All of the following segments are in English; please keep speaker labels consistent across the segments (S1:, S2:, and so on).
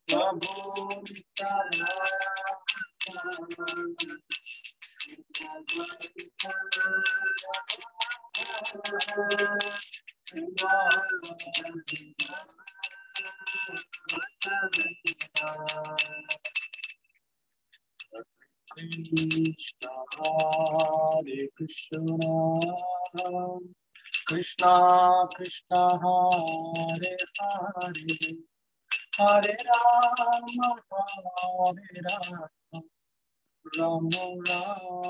S1: Prabhu Nityanand Krishna Hare Krishna Krishna Krishna Hare Hare Hare Rama Hare Rama Rama Rama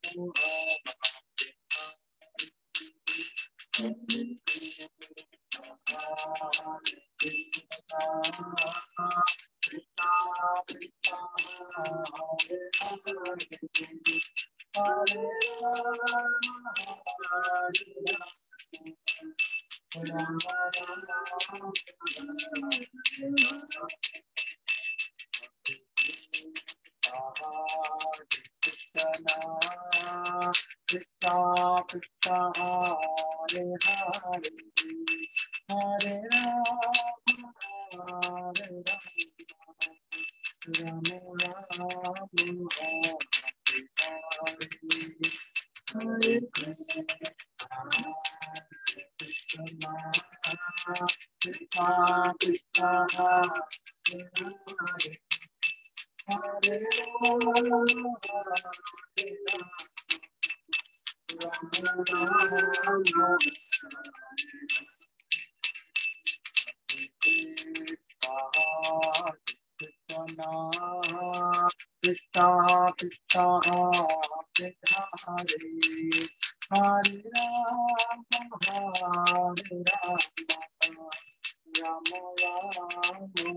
S1: Krishna Krishna Hare Hare Hare Rama Rama Hare Krishna Krishna Krishna Hare Krishna Krishna Hare Hare Hare Rama Hare Rama Rama Rama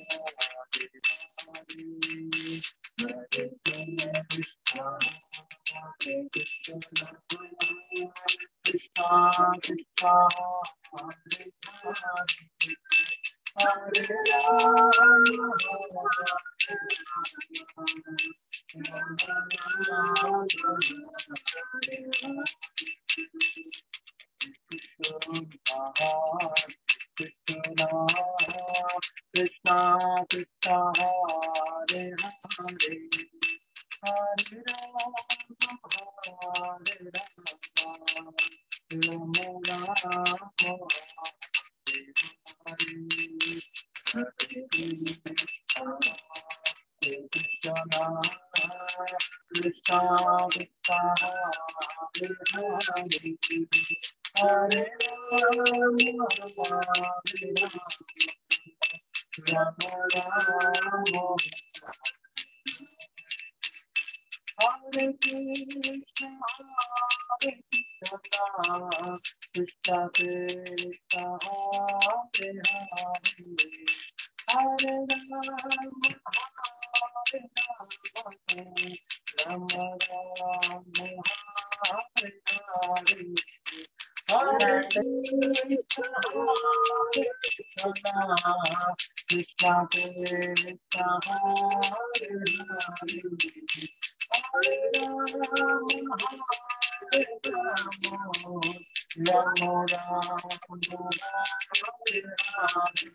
S1: Hare Krishna Krishna Krishna Krishna Hare Hare Hare Krishna Krishna Hare Hare Hare Rama Hare Rama Rama Rama Hare Krishna Krishna Krishna Krishna Hare Hare Hare Rama Hare Rama Rama Hare Krishna Krishna Krishna Hare Hare Hare Rama Hare Rama Rama Hare Hare Hare Krishna Krishna Krishna Hare Hare Hare Rama Hare Rama Rama Rama Hare Hare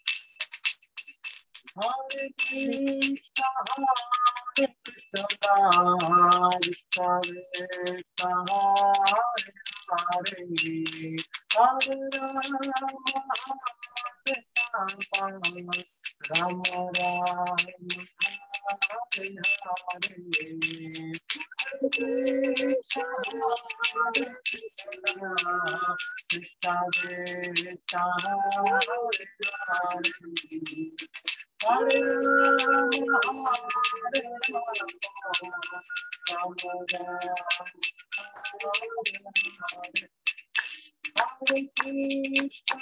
S1: Hare Krishna Krishna Krishna Hare Hare Rama Hare Rama Rama Rama Hare Hare Hare Krishna Krishna Krishna Hare Hare Hare Rama Hare Rama Rama Hare Hare Krishna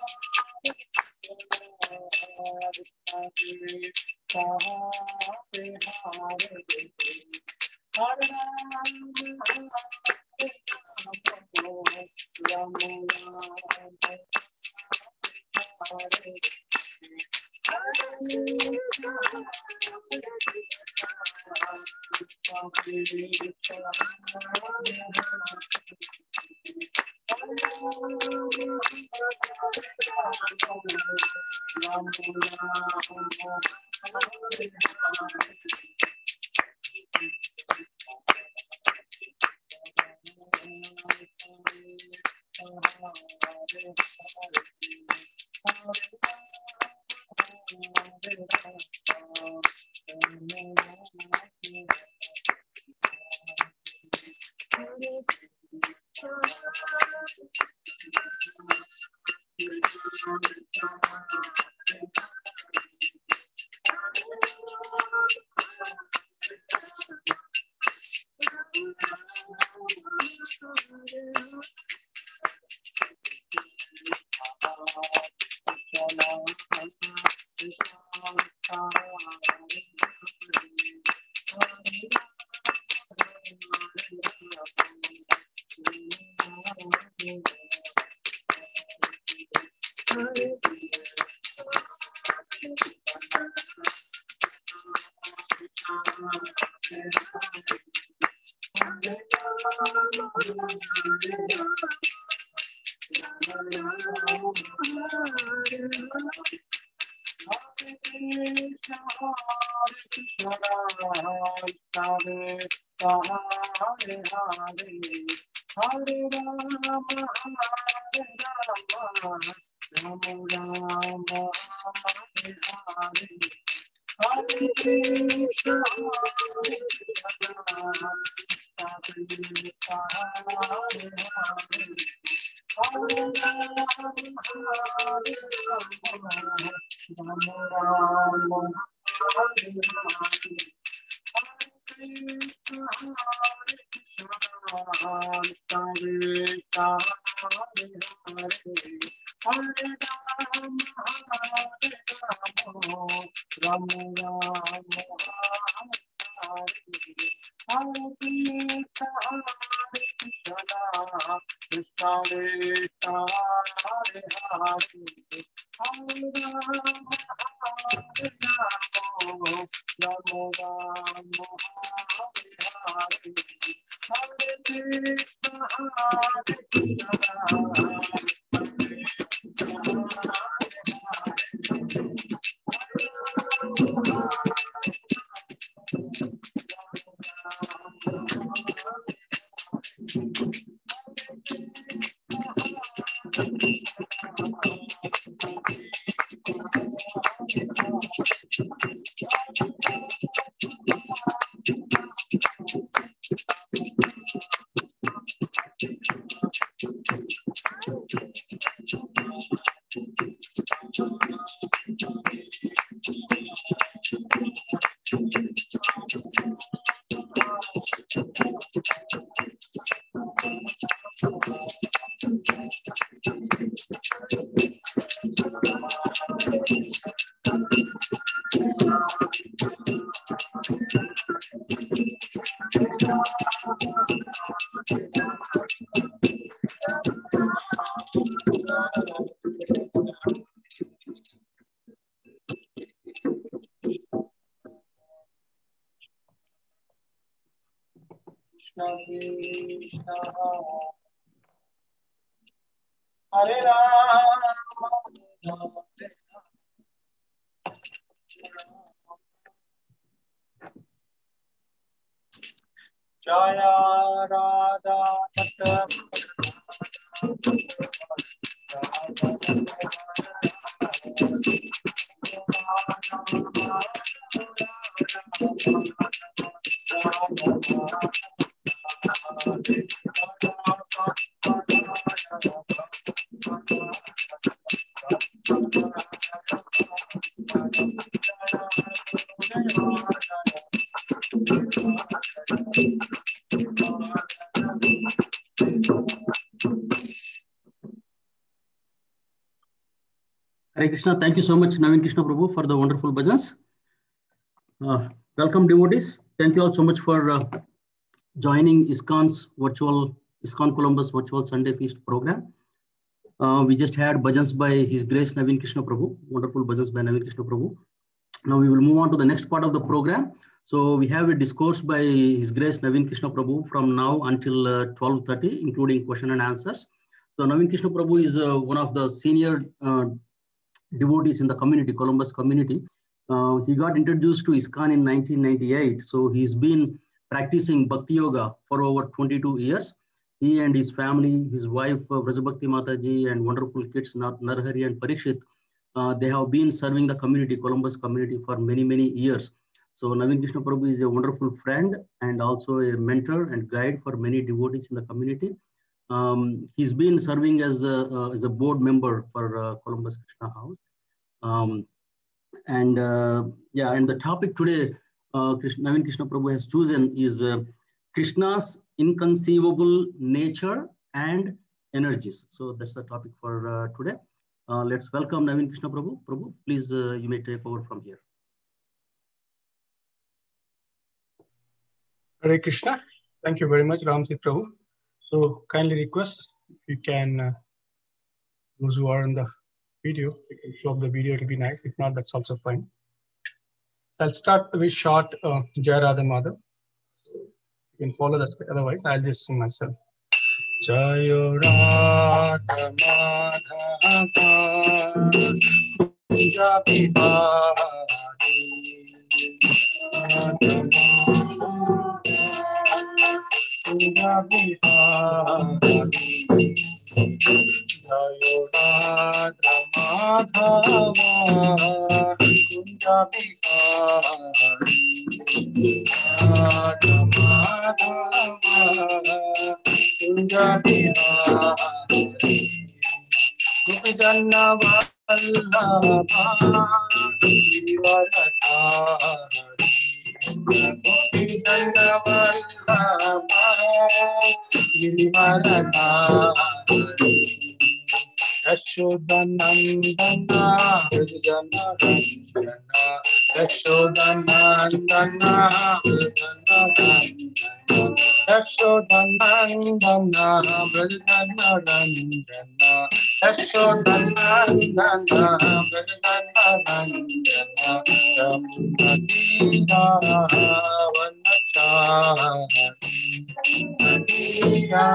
S1: Krishna Krishna Hare Hare Hare Rama Rama Hare Hare Rama, Jaya Radha
S2: Hare Krishna. Thank you so much, Naveen Krishna Prabhu, for the wonderful bhajans. Welcome, devotees. Thank you all so much for joining ISKCON Columbus virtual Sunday feast program. We just had bhajans by His Grace Naveen Krishna Prabhu, wonderful bhajans by Naveen Krishna Prabhu. Now we will move on to the next part of the program. So we have a discourse by His Grace Naveen Krishna Prabhu from now until 12:30, including question and answers. So Naveen Krishna Prabhu is one of the senior devotees in the community, Columbus community. He got introduced to ISKCON in 1998. So he's been practicing Bhakti Yoga for over 22 years. He and his family, his wife, Vrajabhakti Mataji, and wonderful kids, Narhari and Parikshit, they have been serving the community, Columbus community, for many, many years. So Naveen Krishna Prabhu is a wonderful friend and also a mentor and guide for many devotees in the community. He's been serving as a board member for Columbus Krishna House. And the topic today, Naveen Krishna Prabhu has chosen is Krishna's inconceivable nature and energies. So that's the topic for today. Let's welcome Naveen Krishna Prabhu. Prabhu, please, you may take over from here.
S3: Hare Krishna. Thank you very much, Ramsit Prabhu. So kindly request if you can, those who are in the video, you can show up the video, it'll be nice. If not, that's also fine. So I'll start with short Jai Radha Madhav. You can follow that, otherwise I'll just sing myself. Jai Radha Madhava Kunja Yashodanandana Vrajana Randana Yashodanandana Vrajana Randana Yashodanandana Vrajana Randana Yashodanandana Vrajana Randana Ramadina Vanachari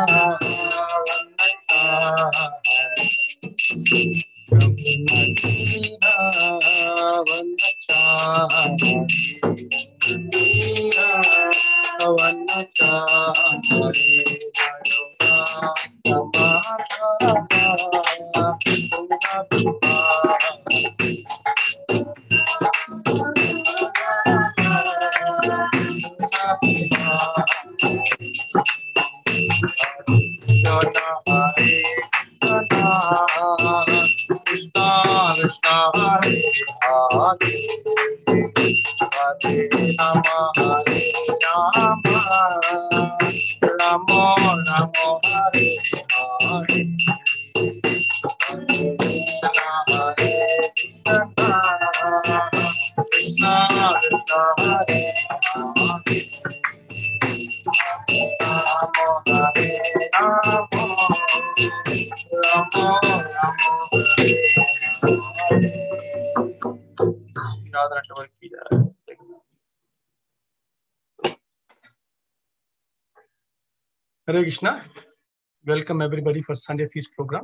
S3: Hare Krishna. Welcome everybody for Sunday Feast program.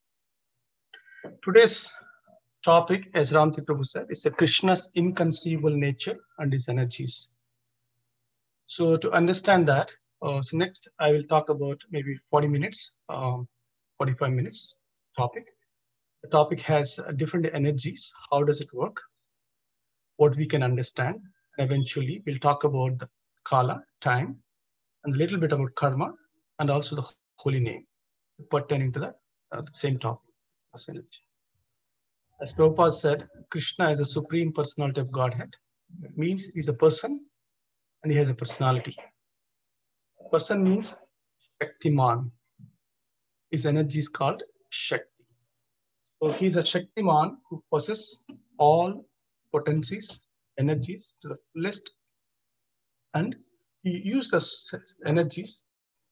S3: Today's topic, as Ramtit Prabhu said, is Krishna's inconceivable nature and his energies. So to understand that, so next I will talk about maybe 40 minutes, 45 minutes topic. The topic has different energies. How does it work? What we can understand. And eventually we'll talk about the Kala, time, and a little bit about karma, and also the holy name pertaining to the same topic, energy. As Prabhupada said, Krishna is a supreme personality of Godhead. It means he's a person and he has a personality. Person means Shaktiman. His energy is called Shakti. So he's a Shaktiman who possesses all potencies, energies to the fullest, and he used the energies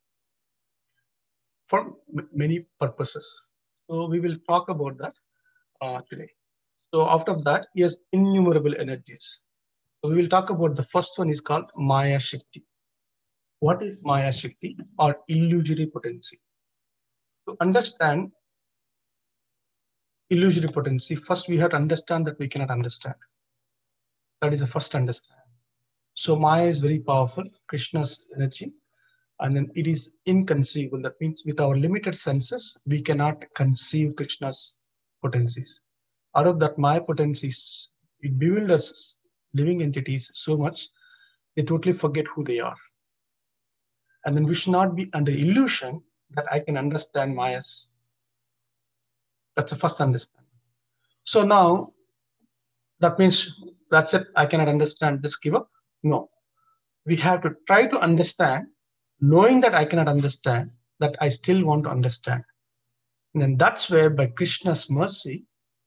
S3: for many purposes. So we will talk about that today. So after that, he has innumerable energies. So we will talk about the first one is called Maya Shakti. What is Maya Shakti or illusory potency? To understand illusory potency, first we have to understand that we cannot understand. That is the first understanding. So Maya is very powerful, Krishna's energy, and then it is inconceivable. That means with our limited senses, we cannot conceive Krishna's potencies. Out of that Maya potencies, it bewilders living entities so much, they totally forget who they are. And then we should not be under illusion that I can understand Maya's. That's the first understanding. So now, that means that's it, I cannot understand, just give up. No, we have to try to understand, knowing that I cannot understand, that I still want to understand. And then that's where, by Krishna's mercy,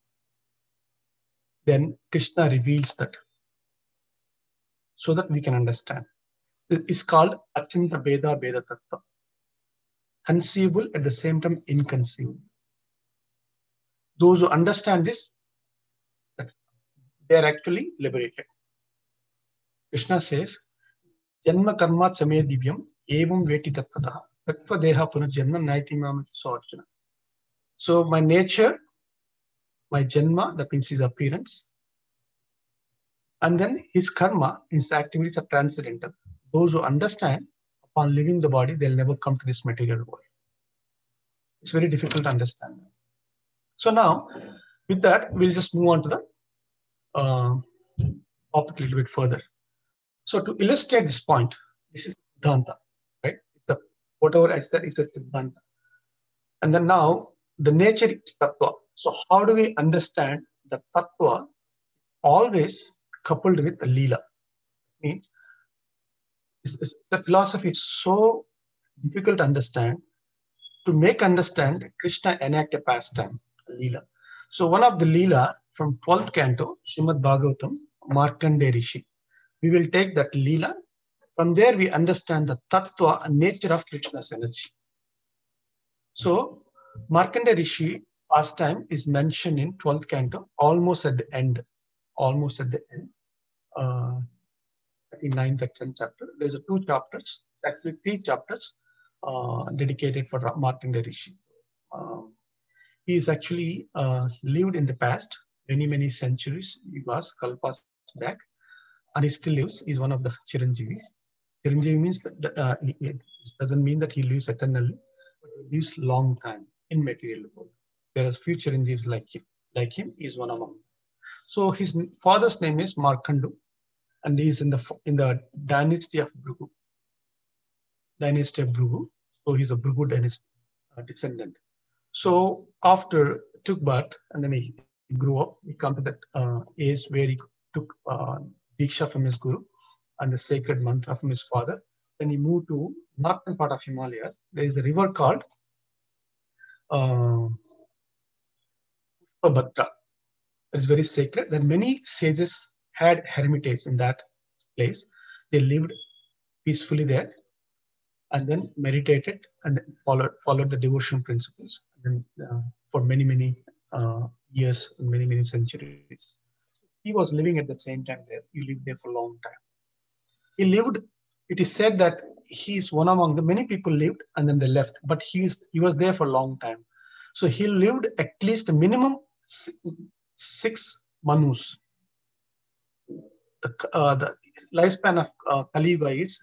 S3: then Krishna reveals that, so that we can understand. It's called Achinta Beda Beda Tattva. Conceivable at the same time inconceivable. Those who understand this, they are actually liberated. Krishna says, Janma karma chame divyam evam veti tattvataha tattva deha punarjanma naiti mamati sarjuna. So my nature, my janma, that means his appearance, and then his karma, his activities are transcendental. Those who understand, upon leaving the body, they'll never come to this material world. It's very difficult to understand. So now, with that, we'll just move on to the topic a little bit further. So to illustrate this point, this is Siddhanta, right? Whatever I said is a Siddhanta. And then now, the nature is Tattva. So how do we understand that Tattva always coupled with the Leela? Means the philosophy is so difficult to understand. To make understand, Krishna enacted a pastime, Leela. So one of the Leela from 12th canto, Srimad Bhagavatam, Markandeya Rishi. We will take that Leela. From there, we understand the Tattva and nature of Krishna's energy. So Markandeya Rishi pastime is mentioned in 12th canto, almost at the end. Almost at the end. In 9th and 10th chapter. There's 2 chapters, actually 3 chapters dedicated for Markandeya Rishi. He is actually lived in the past, many centuries. He was kalpas back, and he still lives. He's one of the Chiranjeevis. Chiranjeevi means that it doesn't mean that he lives eternally, but he lives long time in material world. There are few Chiranjeevis like him. Like him, he is one among them. So his father's name is Markandu, and he is in the dynasty of Bhrigu. Dynasty of Bhrigu. So he's a Bhrigu dynasty descendant. So after took birth, and then he grew up, he come to that age where he took Diksha from his Guru and the sacred mantra from his father. Then he moved to northern part of Himalayas. There is a river called Pushpabhadra. It's very sacred. Then many sages had hermitages in that place. They lived peacefully there, and then meditated and followed the devotion principles. And for many years, many centuries, he was living at the same time there. He lived there for a long time. He lived. It is said that he is one among the many people lived and then they left, but he was there for a long time. So he lived at least a minimum 6 manus. The lifespan of Kali Yuga is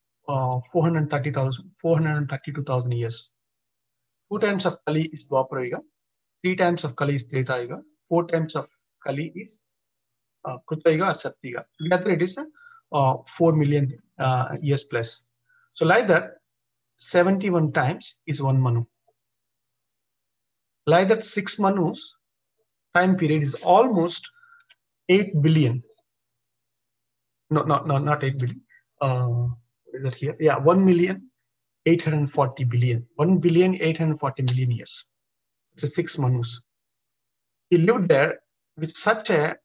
S3: 432,000 years. 2 times of Kali is Dwapara Yuga, 3 times of Kali is Treta Yuga, 4 times of Kali is Kruta Yuga or Satya Yuga. Together it is 4 million years plus. So like that, 71 times is 1 manu. Like that, 6 manus time period is almost 8 billion. No, not 8 billion. What is that here? Yeah, 1,840 billion. 1,840 million years. It's a 6 manus. He lived there with such a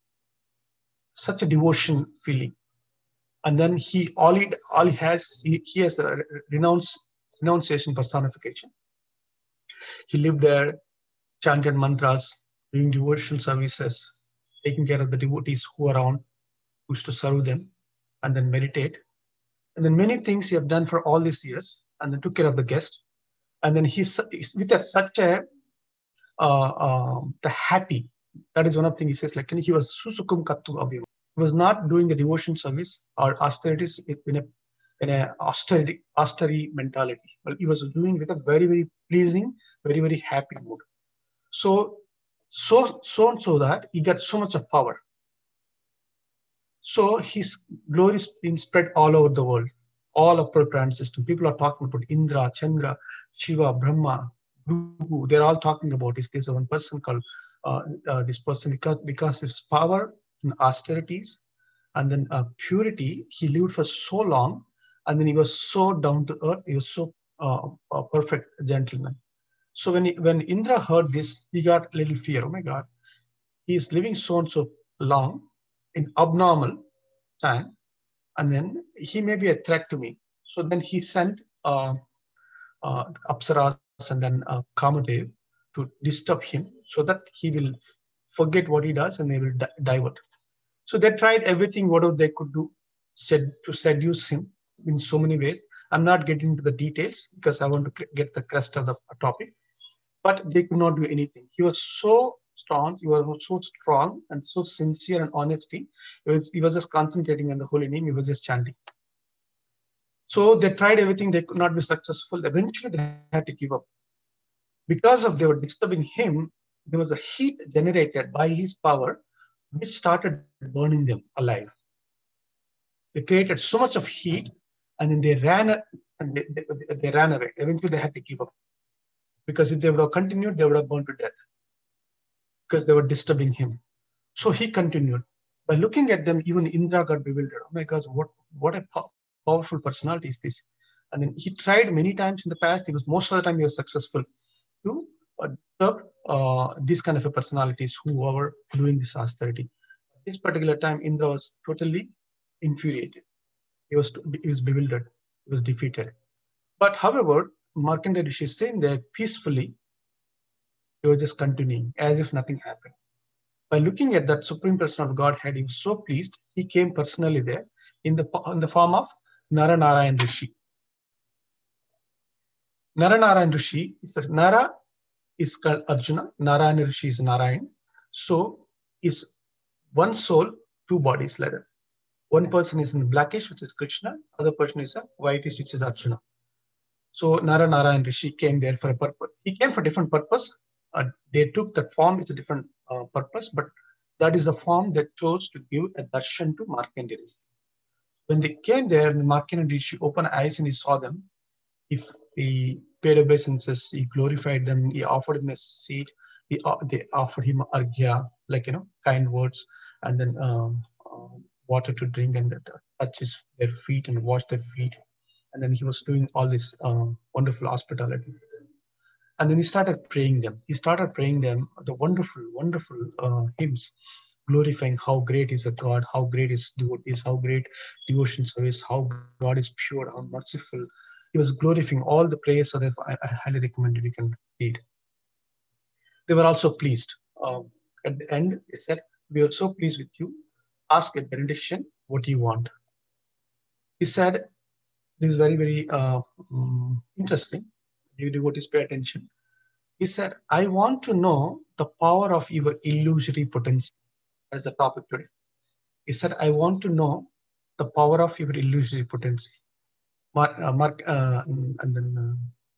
S3: devotion feeling, and then he has a renunciation personification. He lived there, chanted mantras, doing devotional services, taking care of the devotees who are around, used to serve them, and then meditate. And then many things he have done for all these years, and then took care of the guest. And then he's with such a the happy. That is one of the things he says, like he was susukum kattu avim. He was not doing the devotion service or austerities in a austerity mentality. Well, he was doing with a very, very pleasing, very, very happy mood. So that he got so much of power. So his glory is being spread all over the world, all upper planet system. People are talking about Indra, Chandra, Shiva, Brahma, Bhrigu. They're all talking about this. There's one person called this person because his power and austerities and then purity, he lived for so long, and then he was so down to earth. He was so a perfect gentleman. So when Indra heard this, he got a little fear. Oh my God, he is living so and so long in abnormal time, and then he may be a threat to me. So then he sent Apsaras and then Kamadev to disturb him so that he will forget what he does and they will divert. So they tried everything, whatever they could do, to seduce him in so many ways. I'm not getting into the details because I want to get the crest of the topic, but they could not do anything. He was so strong, he was so strong and so sincere and honesty. He was just concentrating on the holy name, he was just chanting. So they tried everything, they could not be successful. Eventually they had to give up. Because of they were disturbing him, there was a heat generated by his power, which started burning them alive. They created so much of heat, and then they ran away. Eventually they had to give up. Because if they would have continued, they would have burned to death. Because they were disturbing him. So he continued. By looking at them, even Indra got bewildered. Oh my God, what a powerful personality is this? And then he tried many times in the past. Most of the time he was successful to disturb these kind of personalities who were doing this austerity. This particular time, Indra was totally infuriated. He was bewildered. He was defeated. But however, Markandeya Rishi is saying that peacefully, he was just continuing as if nothing happened. By looking at that Supreme Person of Godhead, he was so pleased, he came personally there in the form of Naranarayan Rishi. Naranarayan Rishi Nara is called Arjuna, Narayana Rishi is Narayan. So is one soul, two bodies like that. One person is in blackish, which is Krishna, other person is a whitish, which is Arjuna. So Naranarayan Rishi came there for a purpose. He came for a different purpose. They took that form, it's a different purpose, but that is the form they chose to give a darshan to Markandeya Rishi. When they came there, the Markandeya Rishi opened eyes and he saw them. He paid obeisances, he glorified them, he offered him a seat, they offered him arghya, like, kind words, and then water to drink, and touch their feet and wash their feet. And then he was doing all this wonderful hospitality. And then he started praying them. The wonderful, wonderful hymns, glorifying how great is a God, how great is devotees, how great devotion service, how God is pure, how merciful. He was glorifying all the prayers, so therefore I highly recommend it, you can read. They were also pleased. At the end, they said, we are so pleased with you. Ask a benediction, what do you want? He said, this is very, very interesting. You devotees pay attention. He said, I want to know the power of your illusory potency. That is the topic today. He said, I want to know the power of your illusory potency. And then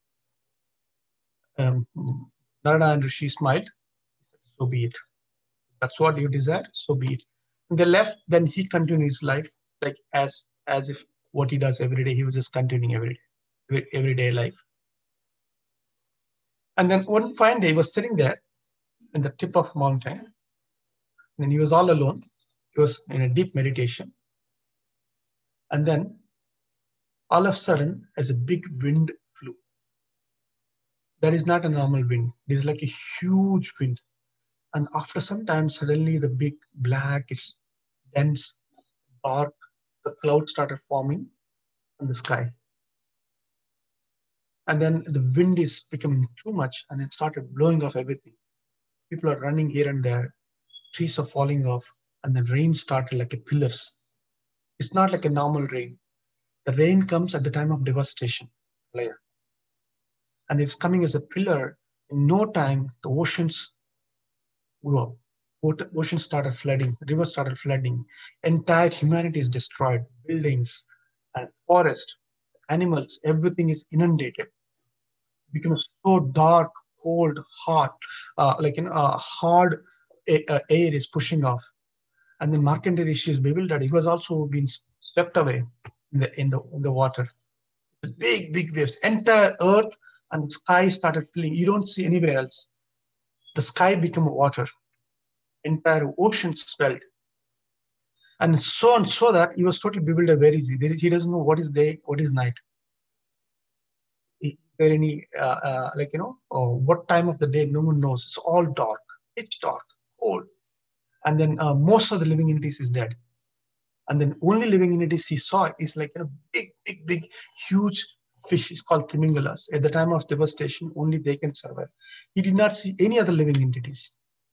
S3: Narayana Rishi smiled. He said, so be it. That's what you desire, so be it. And they left, then he continued his life like as if what he does every day, he was just continuing everyday life. And then one fine day, he was sitting there in the tip of a mountain, and he was all alone. He was in a deep meditation. And then all of a sudden, as a big wind flew. That is not a normal wind. It is like a huge wind. And after some time, suddenly the big blackish, dense, dark, the cloud started forming on the sky. And then the wind is becoming too much, and it started blowing off everything. People are running here and there. Trees are falling off, and the rain started like a pillars. It's not like a normal rain. The rain comes at the time of devastation. And it's coming as a pillar, In no time, the oceans grew up. Oceans started flooding, rivers started flooding. Entire humanity is destroyed. Buildings and forest, animals, everything is inundated. It became so dark, cold, hot, hard air is pushing off. And then Markandeya Rishi is bewildered. He was also being swept away in the water. Big, big waves. Entire earth and the sky started filling. You don't see anywhere else. The sky became water. Entire ocean swelled. And so that he was totally bewildered. Where is he? He doesn't know what is day, what is night. Is there any, what time of the day? No one knows. It's all dark, pitch dark, cold. And then most of the living entities is dead. And then only living entities he saw is like a big, huge fish. It's called Timingalas. At the time of devastation, only they can survive. He did not see any other living entities.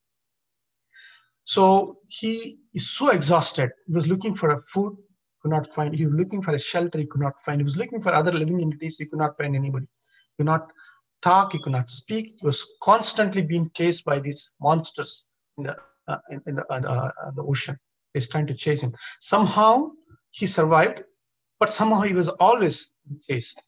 S3: So he is so exhausted. He was looking for a food, could not find. He was looking for a shelter, he could not find. He was looking for other living entities, he could not find anybody. He could not talk, he could not speak. He was constantly being chased by these monsters in the ocean. Is trying to chase him. Somehow he survived, but somehow he was always chased.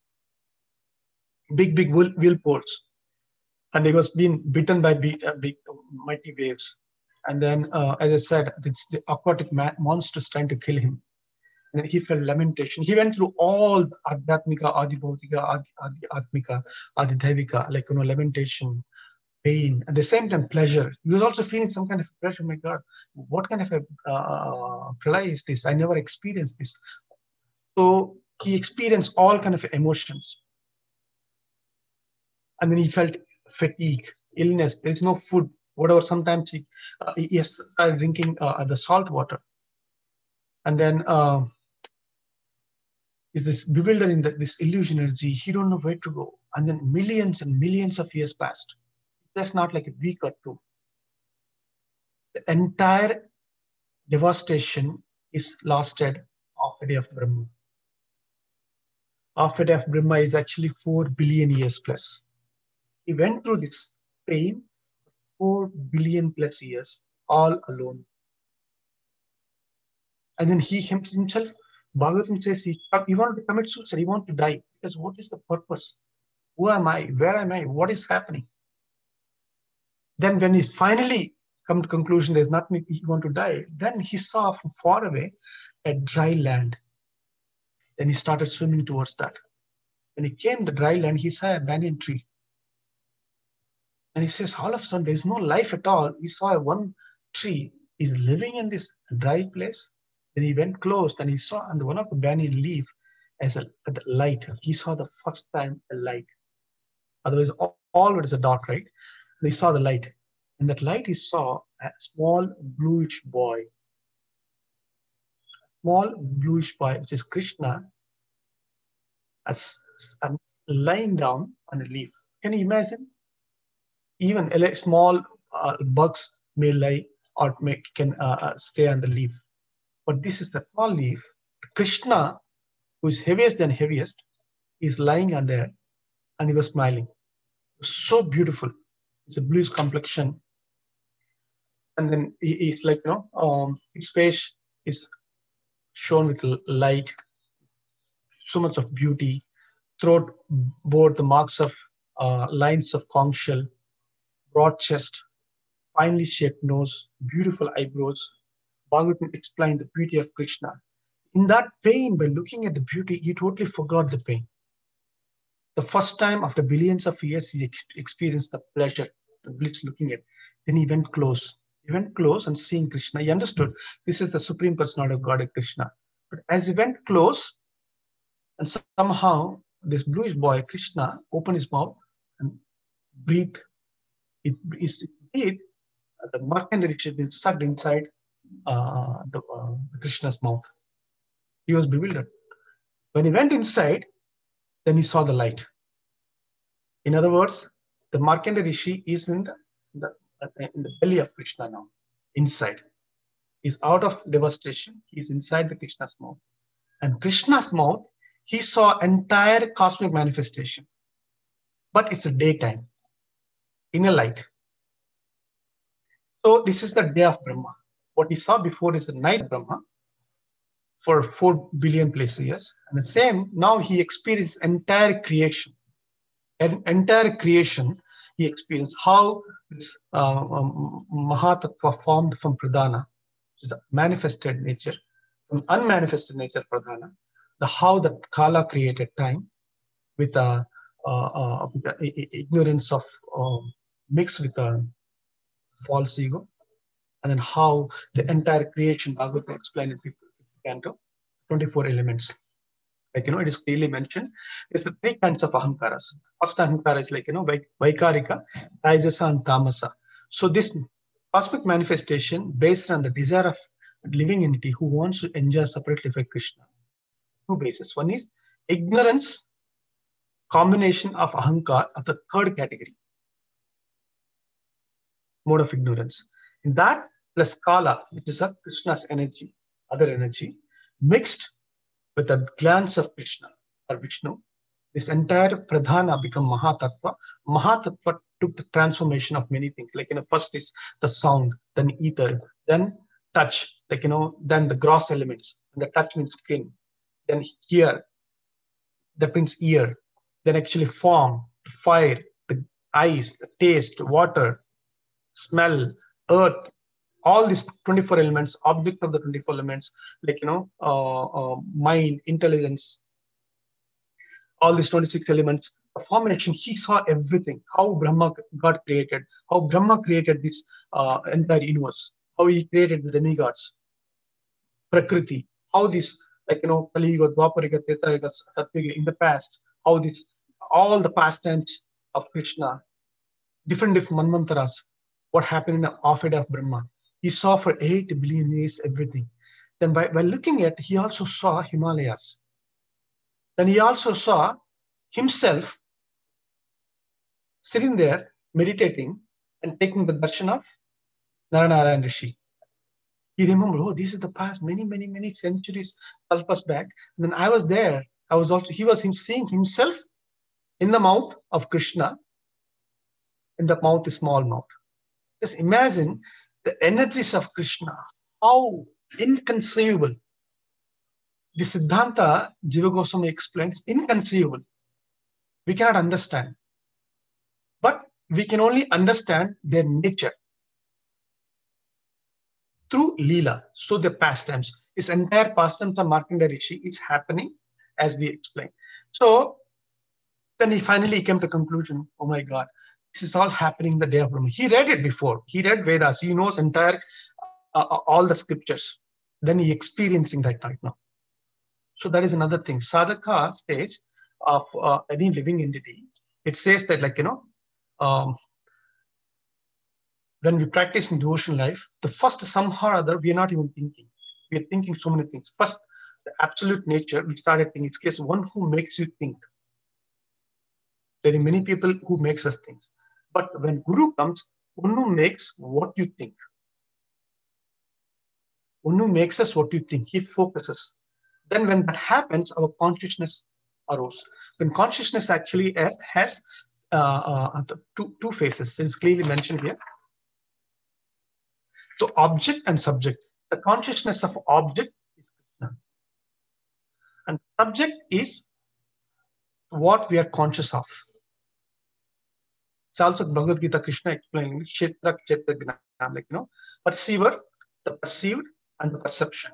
S3: Big whirlpools, and he was being bitten by big mighty waves. And then, as I said, it's the aquatic monsters trying to kill him. And then he felt lamentation. He went through all Adhyatmika, Adibhautika, Adi-Atmika, Adidhaivika, lamentation, pain, at the same time pleasure. He was also feeling some kind of pressure. My God, what kind of a pralaya is this? I never experienced this. So he experienced all kind of emotions. And then he felt fatigue, illness. There is no food. Whatever. Sometimes he started drinking the salt water. And then is this bewildering, this illusion energy. He don't know where to go. And then millions and millions of years passed. That's not like a week or two. The entire devastation is lasted half a day of Brahma. Half a day of Brahma is actually 4 billion years plus. He went through this pain 4 billion plus years all alone. And then he himself, Bhagavatam says he wanted to commit suicide, he wanted to die. Because what is the purpose? Who am I? Where am I? What is happening? Then when he finally come to conclusion there's nothing, he want to die, then he saw from far away a dry land. Then he started swimming towards that. When he came to the dry land, he saw a banyan tree. And he says, all of a sudden, there's no life at all. He saw one tree is living in this dry place. Then he went close and he saw on one of the banyan leaf as a light. He saw the first time a light. Otherwise, all it is a dark, right? He saw the light. In that light, he saw a small bluish boy. Small bluish boy, which is Krishna, as lying down on a leaf. Can you imagine? Even small bugs may lie or can stay on the leaf. But this is the small leaf. Krishna, who is heaviest than heaviest, is lying on there and he was smiling. So beautiful. It's a bluish complexion. And then he's like, his face is shown with light, so much of beauty. Throat bore the marks of lines of conch shell, broad chest, finely shaped nose, beautiful eyebrows. Bhagavatam explained the beauty of Krishna. In that pain, by looking at the beauty, he totally forgot the pain. The first time after billions of years, he experienced the pleasure, the bliss looking at. Then he went close. He went close and seeing Krishna. He understood this is the Supreme Personality of Godhead, Krishna. But as he went close, and somehow this bluish boy, Krishna, opened his mouth and breathed. It breathed. The Markandeya Rishi had been sucked inside Krishna's mouth. He was bewildered. When he went inside, then he saw the light. In other words, the Markandeya Rishi is in the belly of Krishna now, inside. He's out of devastation. He's inside the Krishna's mouth. And Krishna's mouth, he saw entire cosmic manifestation. But it's a daytime. inner light. So this is the day of Brahma. What he saw before is the night of Brahma for 4 billion plus years. And the same, now he experienced entire creation. Entire creation, he experienced how this Mahatattva formed from Pradhana, which is the manifested nature, from unmanifested nature Pradhana, how the Kala created time with the ignorance of mixed with a false ego, and then how the entire creation, Bhagavata explained in 5th canto, 24 elements. Like, it is clearly mentioned. It's the 3 kinds of ahankaras. First ahankara is like, Vaikarika, Taijasa, and Tamasa. So this cosmic manifestation based on the desire of living entity who wants to enjoy separately for Krishna. 2 bases. One is ignorance, combination of ahankar of the 3rd category, mode of ignorance. In that plus Kala, which is a Krishna's energy, other energy, mixed with a glance of Krishna or Vishnu, this entire Pradhana become Mahatattva. Mahatattva took the transformation of many things. Like, first is the sound, then ether, then touch, like, then the gross elements. And the touch means skin. Then hear, that means ear. Then actually form, the fire, the eyes, the taste, water, smell, earth, all these 24 elements, object of the 24 elements, like, mind, intelligence, all these 26 elements, the formation, he saw everything, how Brahma got created, how Brahma created this entire universe, how he created the demigods, Prakriti, how this, like, Kali Yuga, Dwapara Yuga, Treta Yuga, Satya Yuga, in the past, how this, all the pastimes of Krishna, different manvantaras, what happened in the off-head of Brahma. He saw for 8 billion years everything. Then by looking at, he also saw Himalayas. Then he also saw himself sitting there, meditating and taking the darshan of Naranarayan Rishi. He remembered, oh, this is the past many centuries, kalpas back. And then I was there. He was seeing himself in the mouth of Krishna. In the mouth is small mouth. Just imagine the energies of Krishna, how inconceivable. The Siddhanta, Jiva Goswami explains, inconceivable. We cannot understand. But we can only understand their nature through Leela, so the pastimes. This entire pastimes of Markandeya Rishi is happening as we explained. So then he finally came to the conclusion, oh my God, this is all happening the day of Brahma. He read it before. He read Vedas. He knows entire, all the scriptures. Then he experiencing that right now. So that is another thing. Sadhaka stage of any living entity, it says that, like, when we practice in devotional life, the first somehow or other, we are not even thinking. We are thinking so many things. First, the absolute nature, we started thinking. It's case one who makes you think. There are many people who makes us think. But when Guru comes, one who makes what you think. One who makes us what you think. He focuses. Then when that happens, our consciousness arose. When consciousness actually has two phases, it's clearly mentioned here. So object and subject. The consciousness of object is Krishna. And subject is what we are conscious of. It's also Bhagavad Gita, Krishna explaining Kshetra, Kshetra, Gnana, like, perceiver, the perceived, and the perception.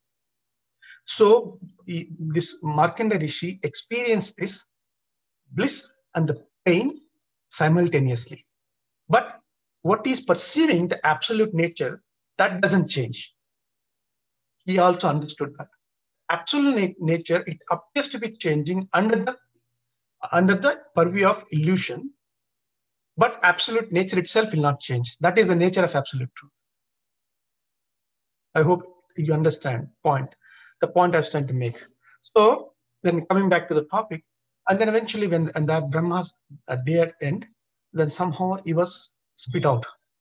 S3: So this Markandeya Rishi experienced this bliss and the pain simultaneously. But what is perceiving, the absolute nature, that doesn't change. He also understood that. Absolute nature, it appears to be changing under the purview of illusion, but absolute nature itself will not change. That is the nature of absolute truth. I hope you understand the point I was trying to make. So then coming back to the topic, and then eventually when that Brahma's day at end, then somehow he was spit out.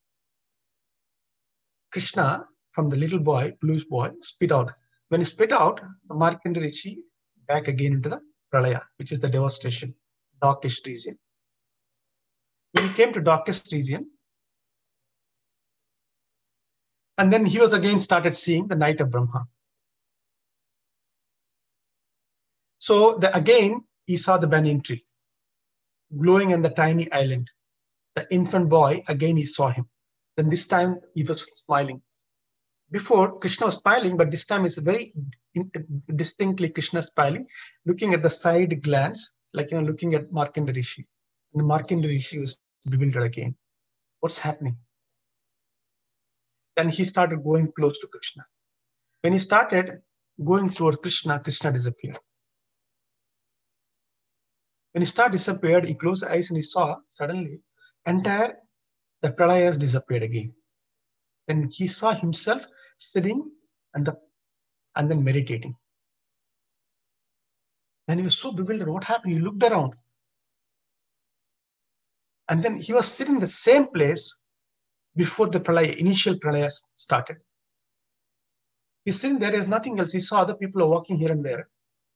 S3: Krishna, from the little boy, blues boy, spit out. When he spit out, Markandeya Rishi back again into the Pralaya, which is the devastation, darkish region. when he came to darkest region, and then he was again started seeing the night of Brahma. So again, he saw the banyan tree glowing in the tiny island. The infant boy, again he saw him. Then this time he was smiling. Before, Krishna was smiling, but this time it's very distinctly Krishna smiling, looking at the side glance, like looking at Markandeya Rishi. And Markandeya Rishi was bewildered again. What's happening? Then he started going close to Krishna. When he started going toward Krishna, Krishna disappeared. When he started disappeared, he closed his eyes and he saw suddenly the pralaya has disappeared again. Then he saw himself sitting and then meditating. Then he was so bewildered. What happened? He looked around. And then he was sitting in the same place before the pralaya, initial pralaya started. He's sitting there, there's nothing else. He saw other people are walking here and there.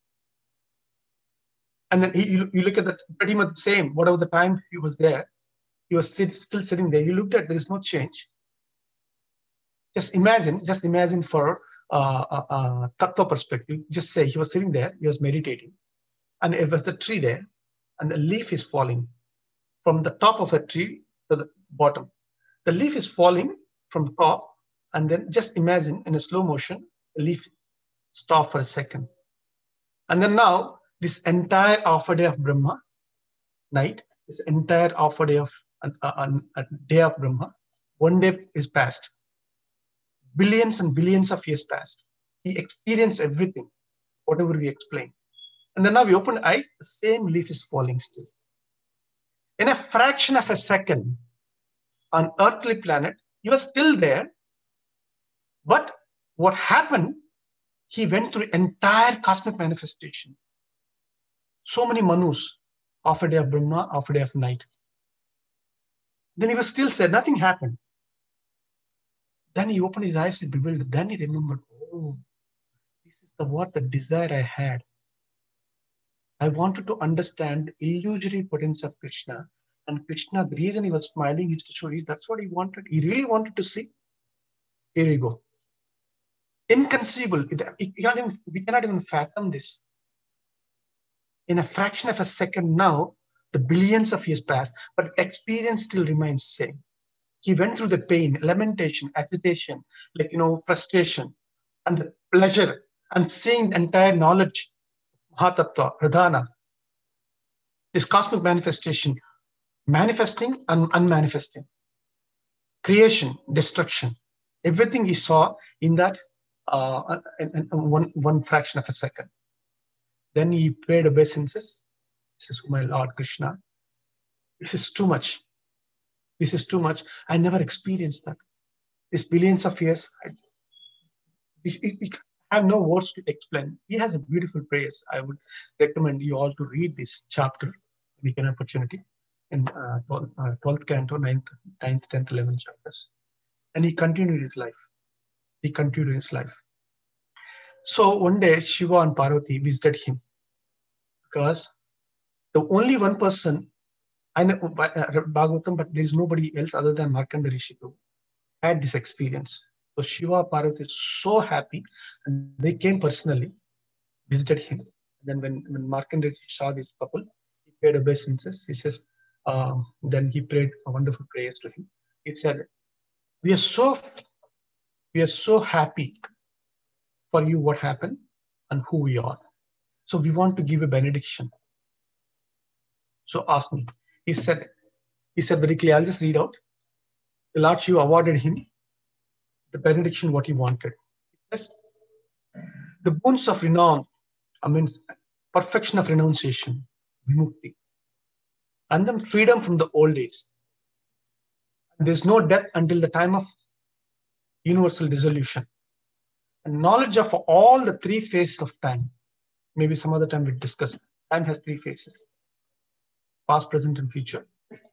S3: And then you look at that pretty much the same, whatever the time he was there, he was still sitting there. You looked at, there is no change. Just imagine for tattva perspective, just say he was sitting there, he was meditating, and there was a tree there, and the leaf is falling from the top of a tree to the bottom. The leaf is falling from top, and then just imagine in a slow motion, the leaf stop for a second. And then now, this entire half a day of Brahma, night, this entire half a day of a day of Brahma, one day is passed. Billions and billions of years passed. He experienced everything, whatever we explain. And then now we open eyes, the same leaf is falling still. In a fraction of a second, on earthly planet, you are still there. But what happened, he went through entire cosmic manifestation. So many manus, half a day of Brahma, half a day of night. Then he was still said, nothing happened. Then he opened his eyes and bewildered. Then he remembered, oh, this is the desire I had. I wanted to understand the illusory potence of Krishna. And Krishna, the reason he was smiling is to show that's what he wanted. He really wanted to see. Here we go. Inconceivable. We cannot even fathom this. In a fraction of a second now, the billions of years passed, but the experience still remains same. He went through the pain, lamentation, agitation, frustration, and the pleasure, and seeing the entire knowledge, Mahatattva, Pradhana, this cosmic manifestation, manifesting and unmanifesting, creation, destruction, everything he saw in that one fraction of a second. Then he paid obeisances. He says, oh my Lord Krishna, this is too much. This is too much. I never experienced that. These billions of years, I have no words to explain. He has a beautiful prayers. I would recommend you all to read this chapter when you get an opportunity in 12th canto, 9th, 10th, 11th chapters. And he continued his life. So one day, Shiva and Parvati visited him because the only one person, I know Bhagavatam, but there is nobody else other than Markandeya Rishi who had this experience. So Shiva, Parvati is so happy, and they came personally, visited him. And then when Markandeya Rishi saw this couple, he paid obeisances. He says, then he prayed a wonderful prayers to him. He said, we are so happy for you what happened and who we are. So we want to give a benediction. So ask me. He said very clearly, I'll just read out. The Lord Shiva awarded him the benediction what he wanted. Yes. The boons of renown, means perfection of renunciation, vimukti, and then freedom from the old age. There's no death until the time of universal dissolution. And knowledge of all the three phases of time. Maybe some other time we discuss. Time has three phases: past, present, and future.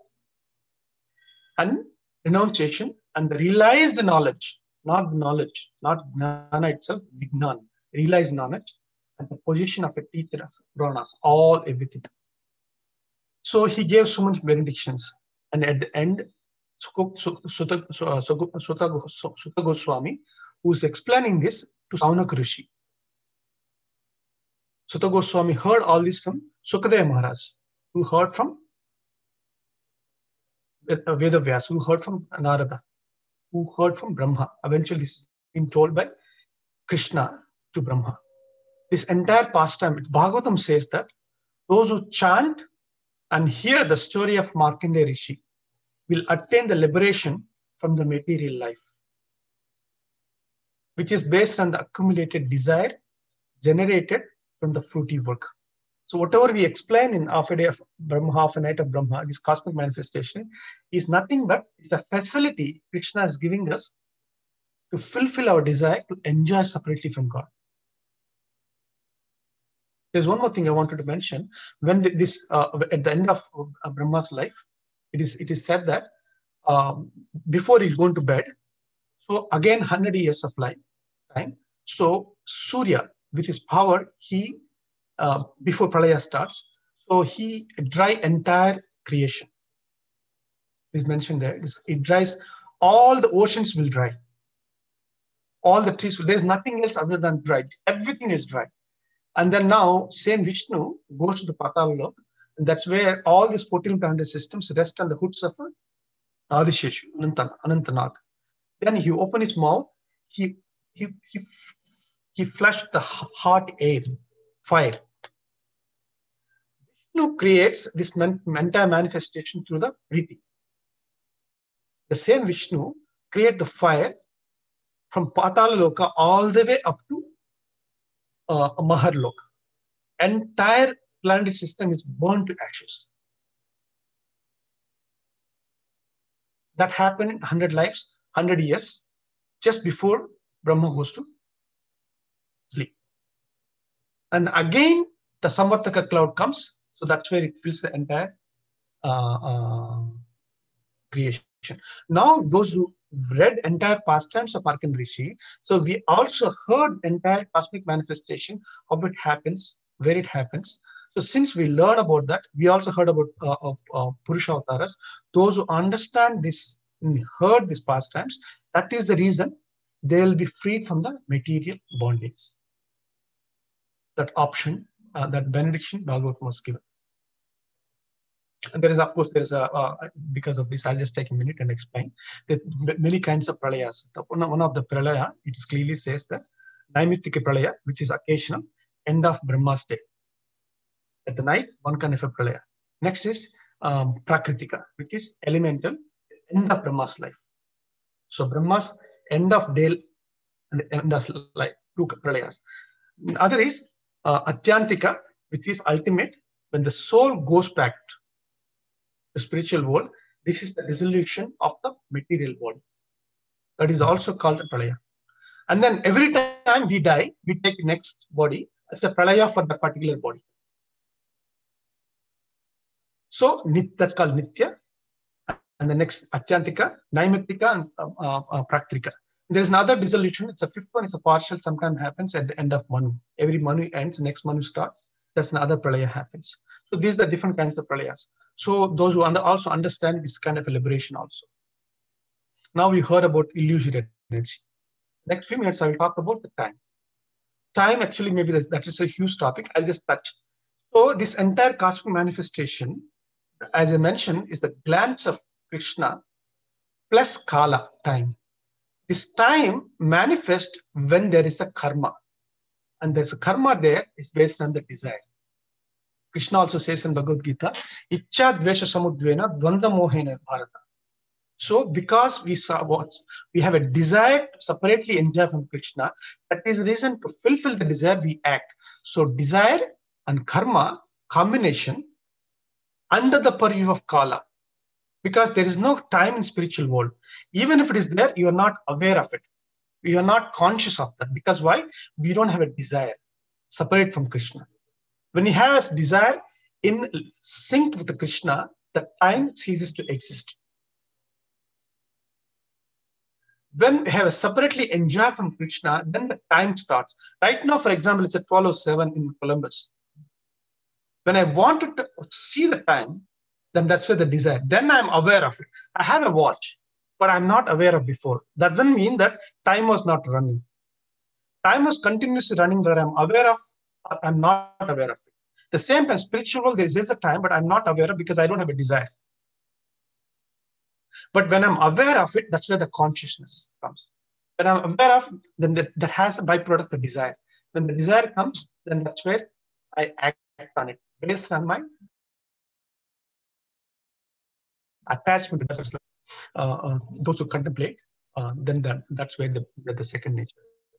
S3: And renunciation and the realized knowledge, not jnana itself, vijnana, realized knowledge, and the position of a teacher of Puranas, everything. So he gave so many benedictions. And at the end, Sutta Goswami, who is explaining this to Saunaka Rishi. Sutta Goswami heard all this from Sukadeva Maharaj, who heard from Vedavyas, who heard from Narada, who heard from Brahma. Eventually, this is being told by Krishna to Brahma. This entire pastime, Bhagavatam says that those who chant and hear the story of Markandeya Rishi will attain the liberation from the material life, which is based on the accumulated desire generated from the fruity work. So whatever we explain in half a day of Brahma, half a night of Brahma, this cosmic manifestation is nothing but it's the facility Krishna is giving us to fulfill our desire to enjoy separately from God. There's one more thing I wanted to mention. When at the end of Brahma's life, it is said that before he's going to bed, so again 100 years of life time. So Surya, with his power, he before Pralaya starts, so he dry entire creation. Is mentioned there. It dries. All the oceans will dry. All the trees. There's nothing else other than dry. Everything is dry. And then now, same Vishnu goes to the Patala Lok, and that's where all these 14 planet systems rest on the hoods of Adisheshu, Anantanag. Then he opened his mouth, he flushed the hot air, fire. Vishnu creates this entire manifestation through the breathing. The same Vishnu creates the fire from Patala Loka all the way up to Maharloka. Entire planet system is burned to ashes. That happened in 100 lives, 100 years, just before Brahma goes to sleep. And again, the Samvartaka cloud comes, so that's where it fills the entire creation. Now, those who read entire pastimes of Markandeya Rishi, so we also heard entire cosmic manifestation of it happens, where it happens. So since we learn about that, we also heard about Purusha Avataras. Those who understand this, heard these pastimes, that is the reason they will be freed from the material bondage. That option, that benediction, Bhagavatam was given. And there is, of course, there is because of this, I'll just take a minute and explain that many kinds of pralayas. One of the pralaya, it clearly says that Naimittika pralaya, which is occasional, end of Brahma's day. At the night, one kind of a pralaya. Next is Prakritika, which is elemental, end of Brahma's life. So Brahma's end of day and end of life, two pralayas. The other is Atyantika, which is ultimate, when the soul goes back to the spiritual world. This is the dissolution of the material body. That is also called a pralaya. And then every time we die, we take next body as a pralaya for that particular body. So that's called Nitya. And the next Atyantika, Naimittika, and Praktika. There's another dissolution. It's a fifth one. It's a partial. Sometimes happens at the end of Manu. Every Manu ends, next Manu starts. That's another pralaya happens. So these are the different kinds of pralayas. So those who also understand this kind of a liberation also. Now we heard about illusory energy. Next few minutes, I will talk about the time. Time, actually, maybe that is a huge topic. I'll just touch. So this entire cosmic manifestation, as I mentioned, is the glance of Krishna plus Kala, time. This time manifests when there is a karma. And there's a karma there is based on the desire. Krishna also says in Bhagavad Gita, Ichcha Dvesha Samudvena Dvanda Mohena Bharata. So because we have a desire to separately enjoy from Krishna, that is the reason to fulfill the desire we act. So desire and karma combination under the purview of Kala. Because there is no time in spiritual world. Even if it is there, you are not aware of it. You are not conscious of that. Because why? We don't have a desire separate from Krishna. When you have a desire in sync with the Krishna, the time ceases to exist. When we have a separately enjoy from Krishna, then the time starts. Right now, for example, it's at 12:07 in Columbus. When I wanted to see the time then that's where the desire. Then I'm aware of it. I have a watch, but I'm not aware of before. That doesn't mean that time was not running. Time was continuously running, whether I'm aware of or I'm not aware of it. The same time, spiritual world, there is a time, but I'm not aware of because I don't have a desire. But when I'm aware of it, that's where the consciousness comes. When I'm aware of, then that has a byproduct of desire. When the desire comes, then that's where I act on it based on my attachment. Those who contemplate, then that's where the second nature.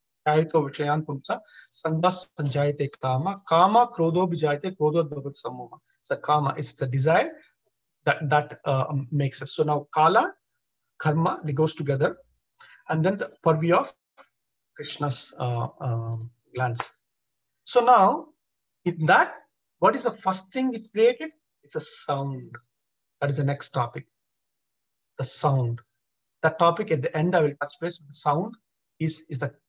S3: Kama krodho bijayate krodho bhavat samoha. So kama is the desire that makes us. So now kala, karma, they goes together, and then the purview of Krishna's glance. So now, in that, what is the first thing it's created? It's a sound. That is the next topic. The sound. That topic at the end I will touch base. The sound is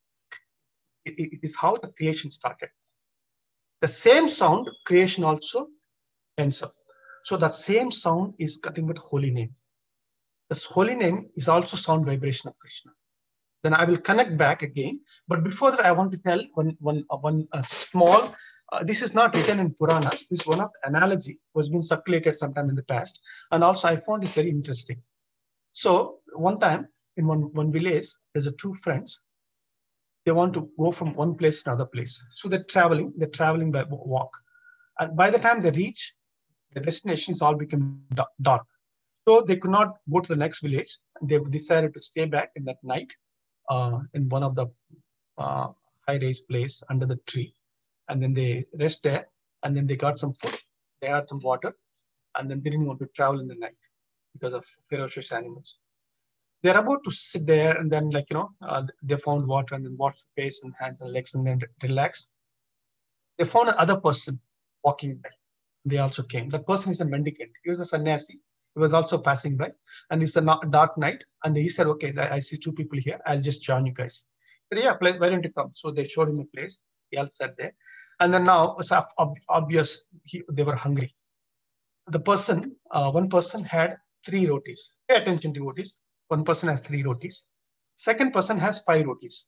S3: how the creation started. The same sound creation also ends up. So that same sound is nothing but holy name. This holy name is also sound vibration of Krishna. Then I will connect back again. But before that, I want to tell one small. This is not written in Puranas. This is one of the analogy was been circulated sometime in the past, and also I found it very interesting. So one time in one village, there's two friends. They want to go from one place to another place. So they're traveling by walk. And by the time they reach the destination, it's all become dark. So they could not go to the next village. They've decided to stay back in that night in one of the high-raised place under the tree. And then they rest there. And then they got some food. They had some water. And then they didn't want to travel in the night because of ferocious animals. They're about to sit there, and then they found water and then washed the face and hands and legs and then relaxed. They found another person walking by. They also came. That person is a mendicant. He was a sannyasi. He was also passing by, and it's a dark night. And he said, "Okay, I see two people here. I'll just join you guys." He said, "Yeah, why don't you come?" So they showed him a place. He all sat there, and then now it's obvious they were hungry. The person, one person had 3 rotis. Pay attention to rotis. One person has 3 rotis. Second person has 5 rotis.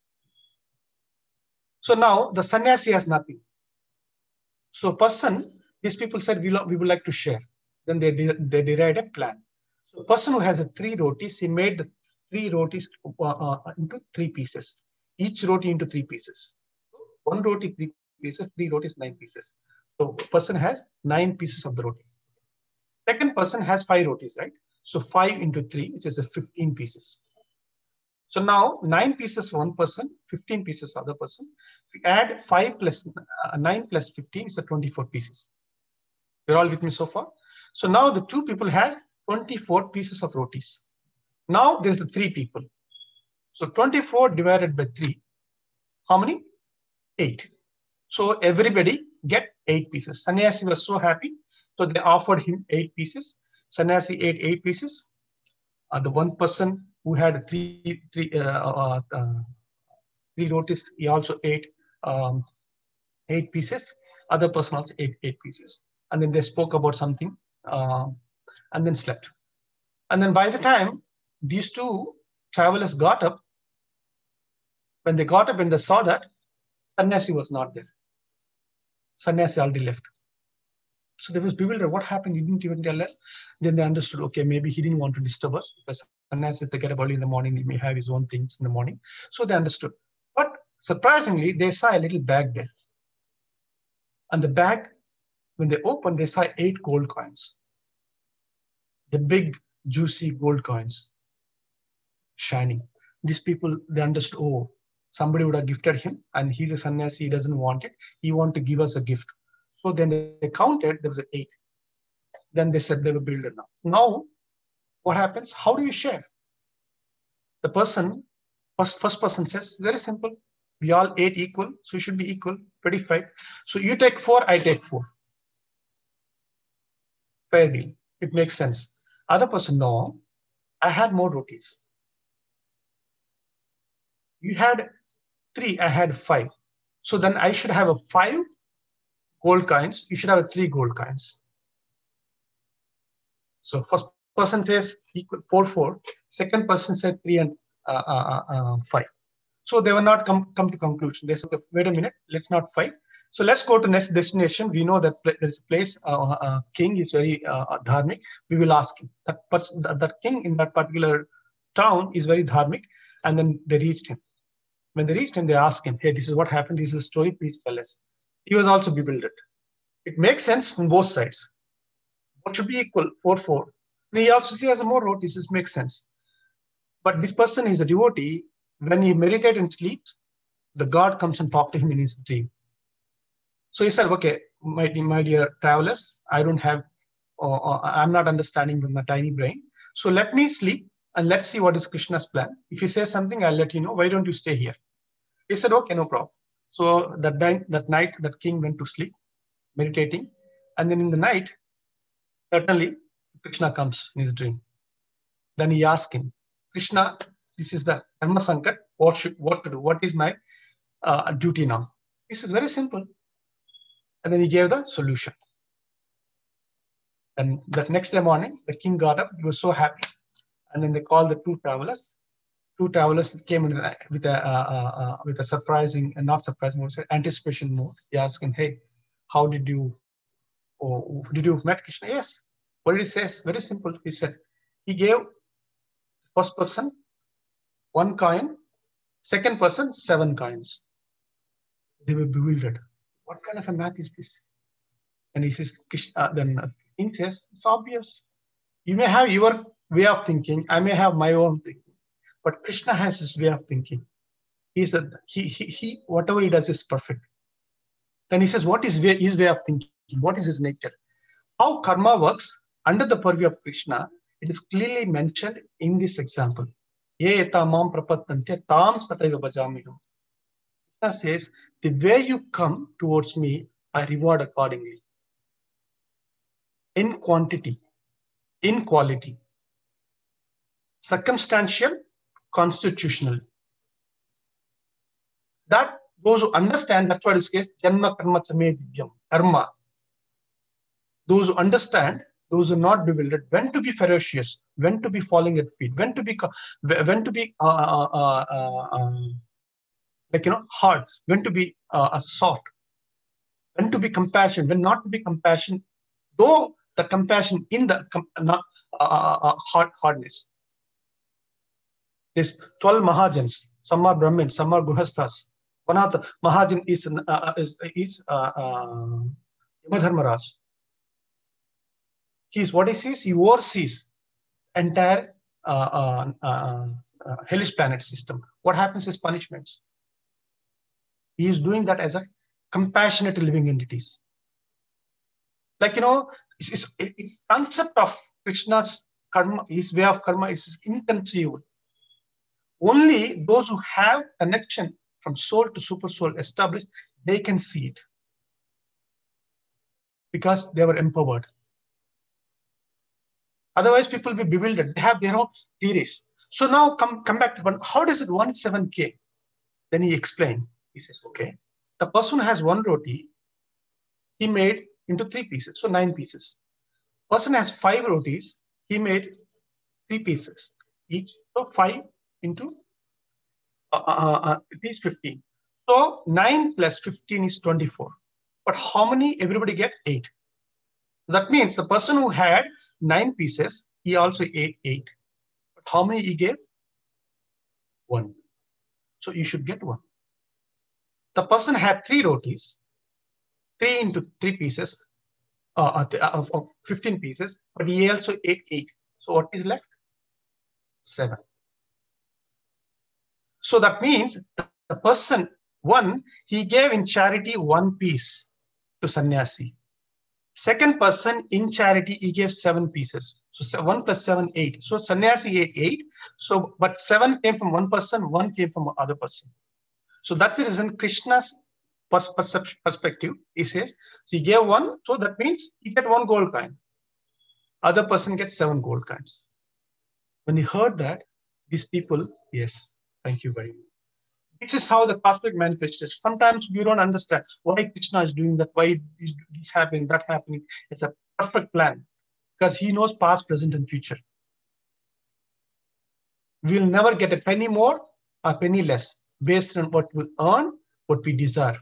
S3: So now the sannyasi has nothing. So these people said, we would like to share. Then they derived a plan. So the person who has a 3 rotis, he made the 3 rotis into 3 pieces. Each roti into 3 pieces. 1 roti, 3 pieces, 3 rotis, 9 pieces. So the person has 9 pieces of the roti. Second person has 5 rotis, right? So 5 into 3, which is 15 pieces. So now 9 pieces for one person, 15 pieces other person. If you add 5 plus 9 plus 15, it's 24 pieces. You're all with me so far? So now the 2 people has 24 pieces of rotis. Now there's the 3 people. So 24 divided by 3, how many? 8. So everybody get 8 pieces. Sannyasi was so happy. So they offered him 8 pieces. Sannyasi ate 8 pieces. The one person who had 3 rotis, he also ate 8 pieces. Other person also ate 8 pieces. And then they spoke about something and then slept. And then by the time these 2 travelers got up, when they got up and they saw that, Sannyasi was not there. Sannyasi already left. So they was bewildered. What happened? You didn't even tell us. Then they understood, okay, maybe he didn't want to disturb us because sannyasis, they get up early in the morning. He may have his own things in the morning. So they understood. But surprisingly, they saw a little bag there. And the bag, when they opened, they saw 8 gold coins. The big, juicy gold coins shining. These people, they understood, oh, somebody would have gifted him and he's a sannyasi, he doesn't want it. He wants to give us a gift. So then they counted, there was 8. Then they said they were builder now. Now, what happens? How do you share? The person, first person says, very simple. We all ate equal, so it should be equal, 25. So you take 4, I take 4. Fair deal. It makes sense. Other person, no, I had more rotis. You had 3, I had 5. So then I should have a 5 gold coins. You should have a 3 gold coins. So first person says equal 4, 4. Second person said 3 and 5. So they were not come to conclusion. They said, wait a minute, let's not fight. So let's go to next destination. We know that there's a place, king is very dharmic. We will ask him. That king in that particular town is very dharmic. And then they reached him. When they reached him, they asked him, hey, this is what happened. This is the story. Please tell us. He was also bewildered. It makes sense from both sides. What should be equal? 4, 4. And he also has more road. This makes sense. But this person is a devotee. When he meditates and sleeps, the God comes and talks to him in his dream. So he said, okay, my dear travelers, I don't have, I'm not understanding with my tiny brain. So let me sleep and let's see what is Krishna's plan. If he says something, I'll let you know. Why don't you stay here? He said, okay, no problem. So that night, that king went to sleep, meditating. And then in the night, certainly, Krishna comes in his dream. Then he asked him, Krishna, this is the Dharma Sankat. What to do? What is my duty now? This is very simple. And then he gave the solution. And the next day morning, the king got up. He was so happy. And then they called the two travelers. Two travelers came in with a surprising and not surprising mode, anticipation mode. He asked him, hey, how did you met Krishna? Yes. What did he say? Very simple. He said, he gave first person 1 coin, second person 7 coins. They were bewildered. What kind of a math is this? And he says, then king says, it's obvious. You may have your way of thinking. I may have my own thinking. But Krishna has his way of thinking. He said, he whatever he does is perfect. Then he says, what is his way of thinking? What is his nature? How karma works under the purview of Krishna, it is clearly mentioned in this example. Krishna says, the way you come towards me, I reward accordingly. In quantity, in quality, circumstantial, constitutional. That those who understand, that's what is case, Janma Karma Same Divyam, karma. Those who understand, those who are not bewildered, when to be ferocious, when to be falling at feet, when to be hard, when to be soft, when to be compassion, when not to be compassion, though the compassion in the hardness. There's 12 Mahajans. Some are Brahmin, some are Guhasthas. One of the Mahajan is Yamadharmaraj. What he says, he oversees entire hellish planet system. What happens is punishments. He is doing that as a compassionate living entities. Like, it's concept of Krishna's karma, his way of karma is inconceivable. Only those who have connection from soul to super soul established, they can see it. Because they were empowered. Otherwise, people will be bewildered. They have their own theories. So now come back to one. How does it 17K? Then he explained. He says, okay, the person has 1 roti, he made into 3 pieces, so 9 pieces. Person has 5 rotis, he made 3 pieces each, so 5 into these 15. So 9 plus 15 is 24. But how many everybody get? 8. That means the person who had 9 pieces, he also ate 8. But how many he gave? 1. So you should get 1. The person had 3 rotis, 3 into 3 pieces, of 15 pieces, but he also ate 8. So what is left? 7. So that means the person, 1, he gave in charity 1 piece to sannyasi. Second person in charity, he gave 7 pieces. So 1 plus 7, 8. So sannyasi ate 8. So, but 7 came from one person, 1 came from other person. So that's the reason Krishna's perspective, he says, so he gave 1, so that means he get 1 gold coin. Other person gets 7 gold coins. When he heard that, these people, yes, thank you very much. This is how the cosmic manifestation. Sometimes you don't understand why Krishna is doing that, why is this happening, that happening. It's a perfect plan. because he knows past, present, and future. We'll never get a penny more or penny less based on what we earn, what we deserve.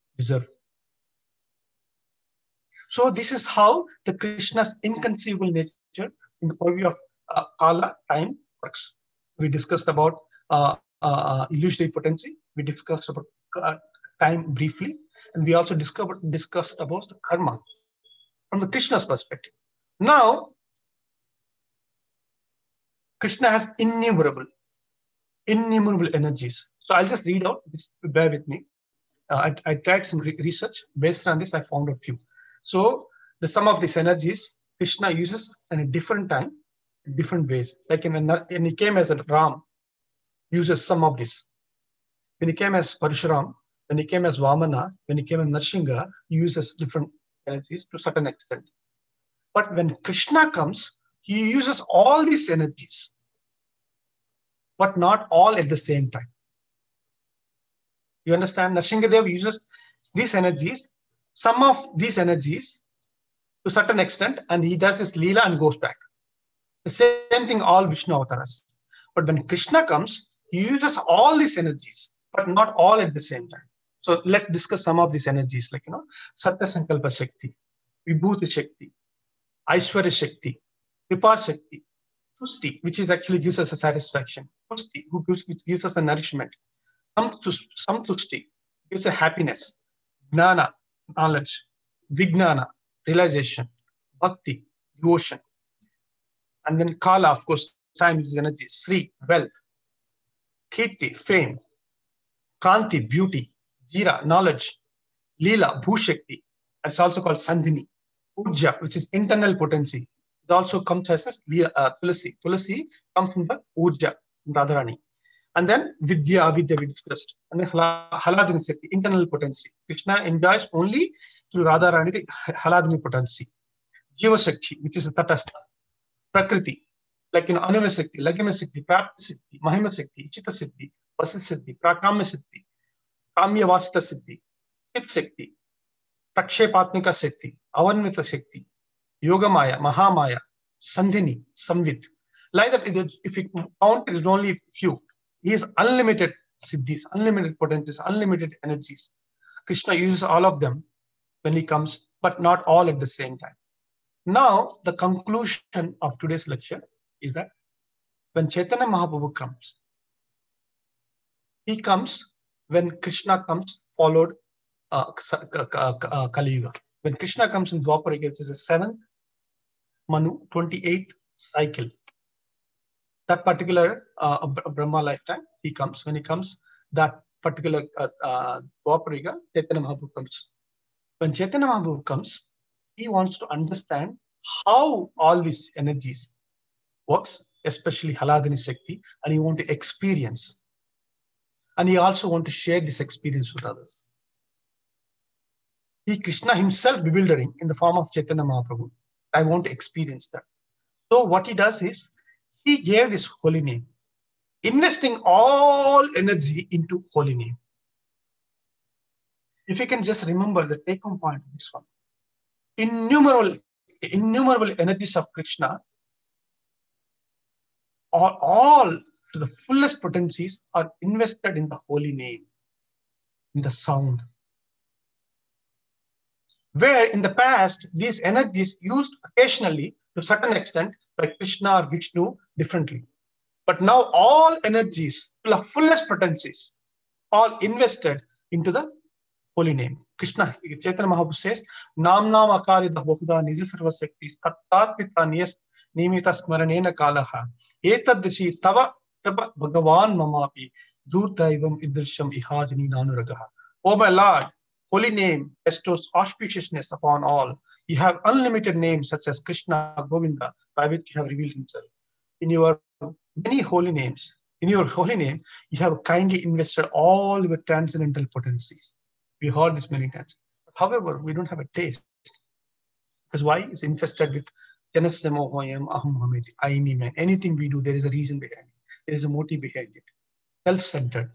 S3: So this is how the Krishna's inconceivable nature in the purview of Kala, time, works. We discussed about illusory potency. We discussed about time briefly. And we also discussed about the karma from the Krishna's perspective. Now, Krishna has innumerable energies. So I'll just read out, just bear with me. I tried some research. Based on this, I found a few. So the sum of these energies, Krishna uses in a different time, different ways. Like when he came as a Ram, uses some of this. When he came as Parshuram, when he came as Vamana, when he came as Narsingha, he uses different energies to a certain extent. But when Krishna comes, he uses all these energies, but not all at the same time. You understand? Narsinghadev uses these energies, some of these energies to a certain extent, and he does his Leela and goes back. The same thing all Vishnu avatars. But when Krishna comes, he uses all these energies, but not all at the same time. So let's discuss some of these energies, like, Satya Sankalpa Shakti, Vibhuti Shakti, Aishwarya Shakti, Kripa Shakti, Tusti, which is actually gives us a satisfaction, Tusti, which gives us a nourishment, Samtusti, gives a happiness, Gnana, knowledge, Vignana, realization, Bhakti, devotion, and then Kala, of course, time is energy, Sri, wealth, Kirti, fame, Kanti, beauty, Jira, knowledge, Leela, Bhushakti, it's also called Sandhini, Urja, which is internal potency. It also comes as Tulasi. Tulasi comes from the Urja, from Radharani. And then Vidya, Avidya we discussed. And then Haladini Shakti, internal potency. Krishna enjoys only through Radharani the Haladini potency. Jiva Shakti, which is the Tatastha. Prakriti, like Anima Shakti, Lagima Shakti, Prapti Shakti, Mahima Shakti, Chitta Shakti, Vasi Shakti, Prakamya Shakti, Kamya Vasita Shakti, Chit Shakti, Prakshepatmika Shakti, Avanmita Shakti, Yogamaya, Mahamaya, Sandhini, Samvit. Like that, if you count, it is only few. He has unlimited siddhis, unlimited potencies, unlimited energies. Krishna uses all of them when he comes, but not all at the same time. Now, the conclusion of today's lecture is that when Chaitanya Mahaprabhu comes, he comes when Krishna comes, followed Kali Yuga. When Krishna comes in Dwapara Yuga, which is the 7th Manu, 28th cycle. That particular Brahma lifetime, he comes. When he comes, that particular Dwapara Yuga, Chaitanya Mahaprabhu comes. When Chaitanya Mahaprabhu comes, he wants to understand how all these energies works, especially Haladini Shakti, and he wants to experience. And he also wants to share this experience with others. Krishna himself bewildering in the form of Chaitanya Mahaprabhu. I want to experience that. So what he does is, he gave this holy name, investing all energy into holy name. If you can just remember the take-home point of this one, innumerable energies of Krishna are all to the fullest potencies are invested in the holy name, in the sound. Where in the past, these energies used occasionally to a certain extent by Krishna or Vishnu differently. But now all energies, to the fullest potencies, all invested into the holy name. Krishna, Chaitanya Mahaprabhu says, Nam Nam Akarida Bahuda Nija Sarva Shaktis Tattatpita Nimita Smaranena Kalaha Etadashi Tava Prabha Bhagavan Mamapi Durdaivam Idrisham Ihajani Nanuragaha. Oh my Lord, holy name bestows auspiciousness upon all. You have unlimited names such as Krishna, Govinda, by which you have revealed himself. In your many holy names, in your holy name, you have kindly invested all your transcendental potencies. We heard this many times. However, we don't have a taste. Because why? It's infested with Janasyamohoyam, Aham, I, me, man. Anything we do, there is a reason behind it. There is a motive behind it. Self-centered.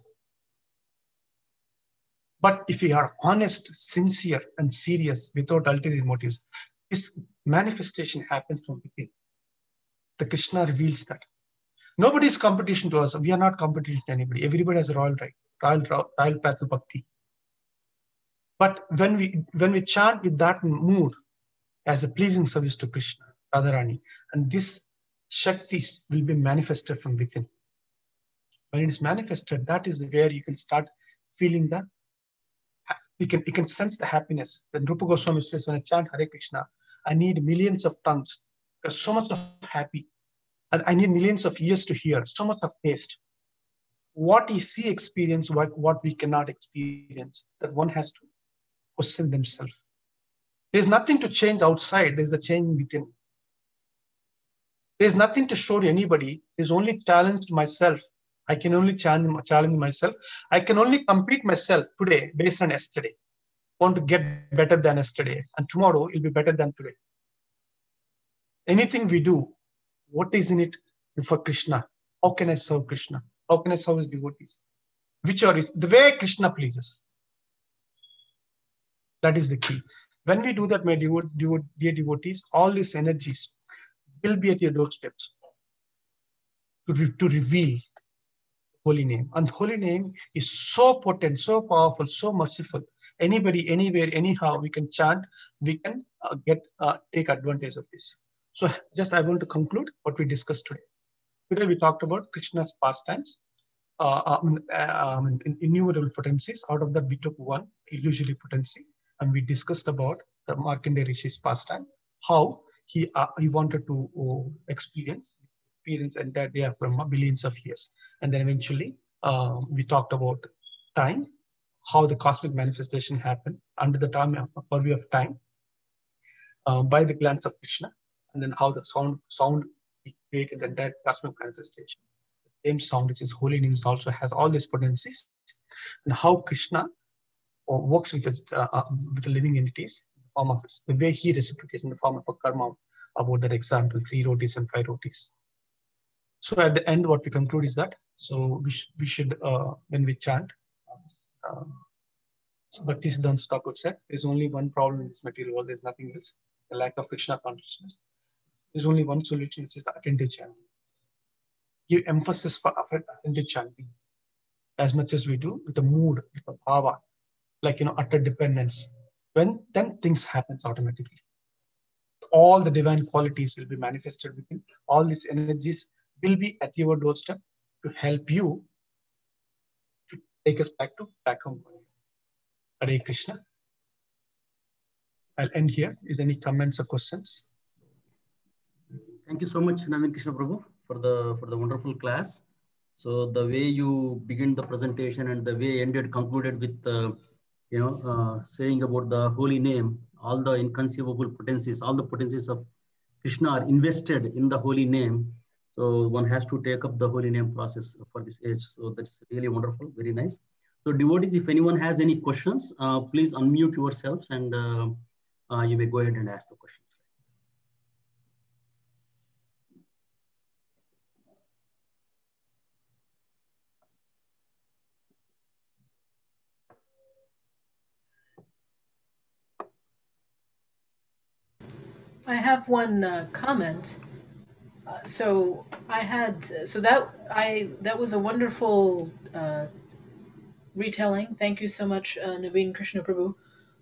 S3: But if we are honest, sincere, and serious without ulterior motives, this manifestation happens from within. The Krishna reveals that. Nobody is competition to us. We are not competition to anybody. Everybody has a royal right, royal path to bhakti. But when we chant with that mood as a pleasing service to Krishna, Radharani, and this Shaktis will be manifested from within. When it is manifested, that is where you can start feeling that you can sense the happiness. When Rupa Goswami says, when I chant Hare Krishna, I need millions of tongues, because so much of happy. And I need millions of ears to hear, so much of taste. What you see experience, what we cannot experience, that one has to question themselves. There's nothing to change outside, there's a change within. There's nothing to show to anybody, there's only challenge to myself. I can only challenge myself. I can only complete myself today based on yesterday. I want to get better than yesterday, and tomorrow will be better than today. Anything we do, what is in it for Krishna? How can I serve Krishna? How can I serve his devotees? Which are the way Krishna pleases. That is the key. When we do that, my dear devotees, all these energies will be at your doorsteps to reveal holy name. And holy name is so potent, so powerful, so merciful. Anybody, anywhere, anyhow, we can chant, we can take advantage of this. So just I want to conclude what we discussed today. Today we talked about Krishna's pastimes, innumerable potencies. Out of that we took one, illusory potency, and we discussed about the Markandeya Rishi's pastime, how he wanted to experience entire day of Brahma, billions of years. And then eventually we talked about time, how the cosmic manifestation happened under the time purview of time by the glance of Krishna, and then how the sound created the entire cosmic manifestation. The same sound, which is holy names, also has all these potencies, and how Krishna works with the living entities in the form of the way he reciprocates in the form of a karma. About that example, 3 rotis and 5 rotis. So at the end, what we conclude is that, so we should, when we chant, Bhakti Siddhanta Thakur said, there's only one problem in this material world, there's nothing else, the lack of Krishna consciousness. There's only one solution, which is the attentive chanting. Give emphasis for attentive chanting as much as we do with the mood, with the bhava, like, utter dependence. Then things happen automatically. All the divine qualities will be manifested within. All these energies will be at your doorstep to help you to take us back home. Hare Krishna. I'll end here. Is any comments or questions?
S2: Thank you so much, Naveen Krishna Prabhu, for the wonderful class. So the way you begin the presentation and the way ended concluded with saying about the holy name, all the inconceivable potencies, all the potencies of Krishna are invested in the holy name. So one has to take up the holy name process for this age. So that's really wonderful, very nice. So devotees, if anyone has any questions, please unmute yourselves and you may go ahead and ask the questions.
S4: I have one comment. That was a wonderful retelling. Thank you so much, Naveen Krishna Prabhu,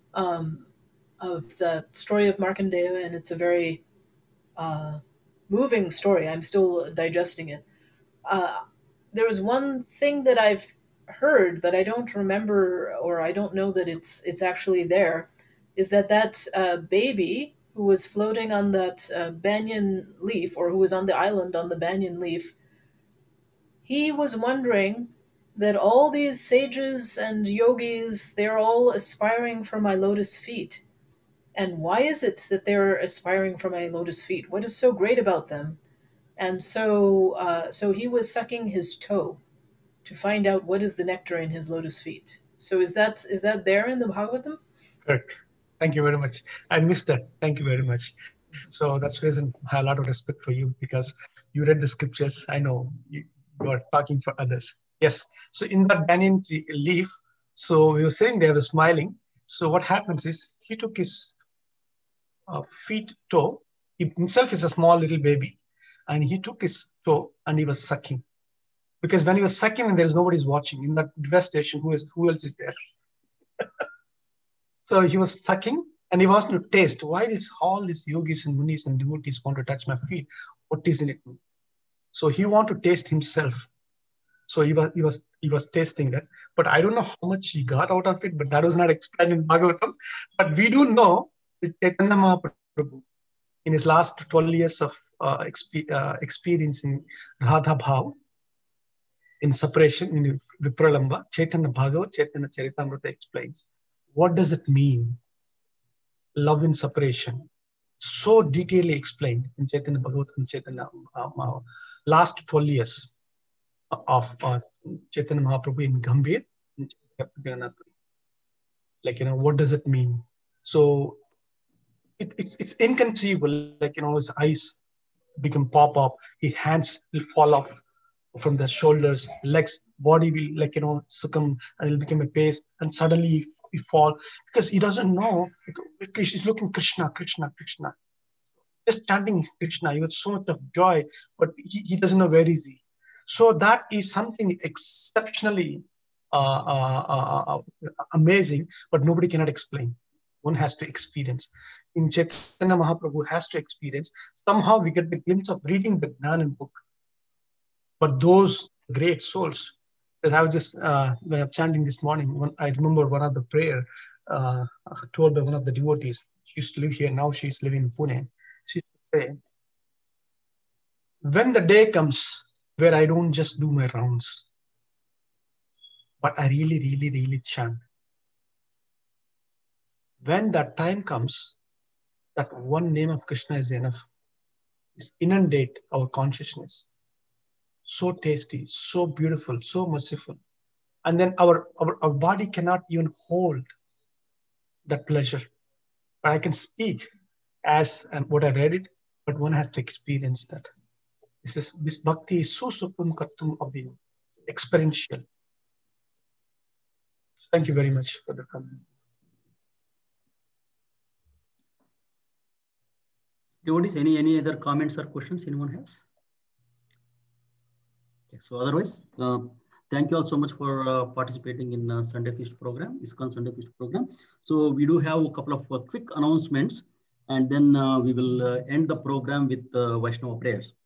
S4: of the story of Markandeya, and it's a very moving story. I'm still digesting it. There was one thing that I've heard, but I don't remember, or I don't know that it's actually there, is that baby who was floating on that banyan leaf, or who was on the island on the banyan leaf, he was wondering that all these sages and yogis, they're all aspiring for my lotus feet. And why is it that they're aspiring for my lotus feet? What is so great about them? And so he was sucking his toe to find out what is the nectar in his lotus feet. So is that there in the Bhagavatam?
S3: Correct. Thank you very much. I missed that. Thank you very much. So that's the reason I have a lot of respect for you, because you read the scriptures. I know you are talking for others. Yes. So in that banyan tree leaf, so we were saying they were smiling. So what happens is he took his feet toe. He himself is a small little baby, and he took his toe and he was sucking. Because when he was sucking and there is nobody's watching in that devastation, who else is there? So he was sucking and he wants to taste. Why is all these yogis and munis and devotees want to touch my feet? What is in it? So he want to taste himself. So he was tasting that. But I don't know how much he got out of it, but that was not explained in Bhagavatam. But we do know is Chaitanya Mahaprabhu in his last 12 years of experiencing Radha Bhav in separation in Vipralamba, Chaitanya Bhagavat, Chaitanya Charitamrita explains. What does it mean? Love in separation. So detailedly explained in Chaitanya Bhagavat and Chaitanya last 12 years of Chaitanya Mahaprabhu in Gambhir. Like, what does it mean? So it's inconceivable. Like, his eyes become pop up, his hands will fall off from the shoulders, legs, body will succumb and it'll become a paste, and suddenly he fall because he doesn't know. Because he's looking Krishna, Krishna, Krishna, just chanting Krishna. He has so much of joy, but he doesn't know where is he. So that is something exceptionally amazing, but nobody cannot explain. One has to experience. In Chaitanya Mahaprabhu has to experience. Somehow we get the glimpse of reading the Jnana book. But those great souls, I was just when I'm chanting this morning, I remember one of the prayer told by one of the devotees. She used to live here, now she's living in Pune. She used to say, when the day comes where I don't just do my rounds, but I really, really, really chant. When that time comes, that one name of Krishna is enough. It's inundate our consciousness. So tasty, so beautiful, so merciful. And then our body cannot even hold that pleasure. But I can speak as what I read it, but one has to experience that. This bhakti is so supum kartum avya. It's experiential. Thank you very much for the comment.
S2: Devotees, any other comments or questions anyone has? Okay, so otherwise, thank you all so much for participating in Sunday Feast program, ISKCON Sunday Feast program. So we do have a couple of quick announcements, and then we will end the program with Vaishnava prayers.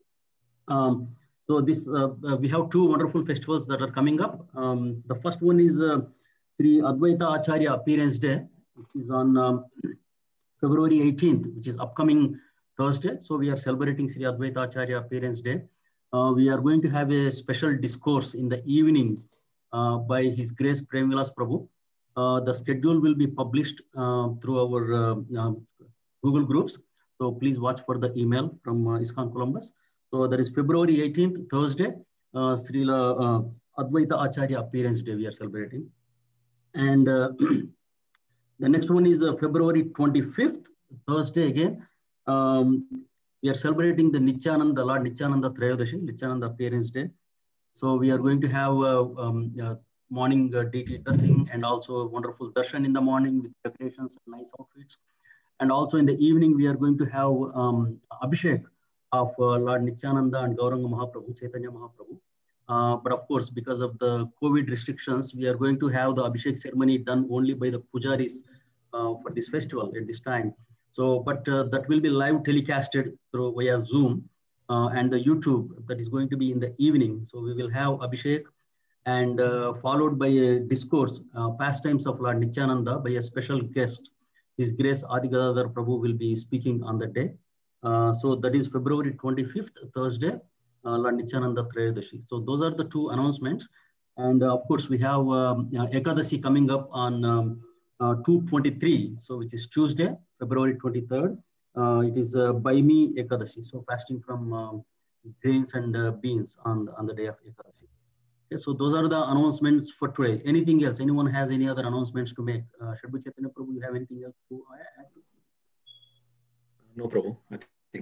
S2: So this we have two wonderful festivals that are coming up. The first one is Sri Advaita Acharya Appearance Day, which is on February 18th, which is upcoming Thursday. So we are celebrating Sri Advaita Acharya Appearance Day. We are going to have a special discourse in the evening by His Grace Premvilas Prabhu. The schedule will be published through our Google groups. So please watch for the email from ISKCON Columbus. So that is February 18th, Thursday, Srila Advaita Acharya Appearance Day we are celebrating. And the next one is February 25th, Thursday again. We are celebrating the Nityananda, Lord Nityananda Trayodashi, Nityananda Appearance Day. So we are going to have morning deity dressing and also wonderful darshan in the morning with decorations and nice outfits. And also in the evening, we are going to have Abhishek of Lord Nityananda and Gauranga Mahaprabhu, Chaitanya Mahaprabhu. But of course, because of the COVID restrictions, we are going to have the Abhishek ceremony done only by the pujaris for this festival at this time. So, but that will be live telecasted through via Zoom and the YouTube. That is going to be in the evening. So we will have Abhishek and followed by a discourse, pastimes of Lord Nityananda by a special guest. His Grace Adi Gadadhar Prabhu will be speaking on the day. So that is February 25th, Thursday, Lord Nityananda Trayodashi. So those are the two announcements. And of course, we have Ekadasi coming up on 2/23, so which is Tuesday, February 23rd. It is Baimi Ekadasi, so fasting from grains and beans on the day of Ekadasi. Okay, so those are the announcements for today. Anything else? Anyone has any other announcements to make? Shadbu Chaitanya Prabhu, you have anything else to add?
S5: No, Prabhu. I think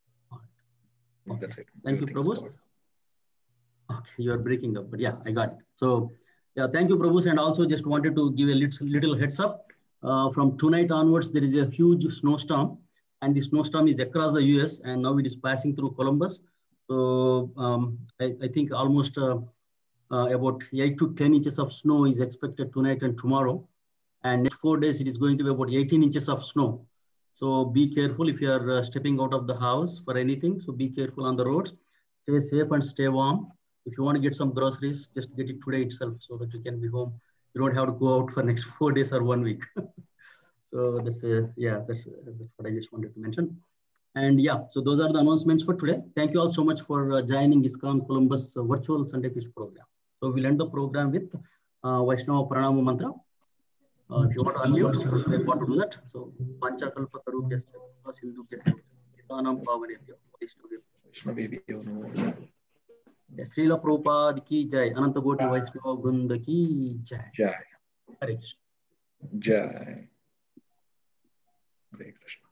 S5: that's it.
S2: Thank you, Prabhu. Okay, you are breaking up, but yeah, I got it. So yeah, thank you, Prabhu. And also just wanted to give a little heads up. From tonight onwards, there is a huge snowstorm. and the snowstorm is across the US, and now it is passing through Columbus. So I think almost about 8 to 10 inches of snow is expected tonight and tomorrow. And next 4 days, it is going to be about 18 inches of snow. So be careful if you are stepping out of the house for anything. So be careful on the roads. Stay safe and stay warm. If you want to get some groceries, just get it today itself so that you can be home. You don't have to go out for next 4 days or 1 week. So that's what I just wanted to mention. And yeah, so those are the announcements for today. Thank you all so much for joining ISKCON Columbus virtual Sunday Feast program. So we'll end the program with Vaishnava Pranama Mantra. If you want to unmute, you want to do that. So Pancha Kalpa Tarupyasya Sindhu Kitanam Pavanebhyo Vaishnavebhyo. Srila Prabhupada ki jai. Ananta Koti Vaishnava Vrinda ki jai.
S5: Jai.
S2: Hare Krishna.
S5: Jai. Hare Krishna.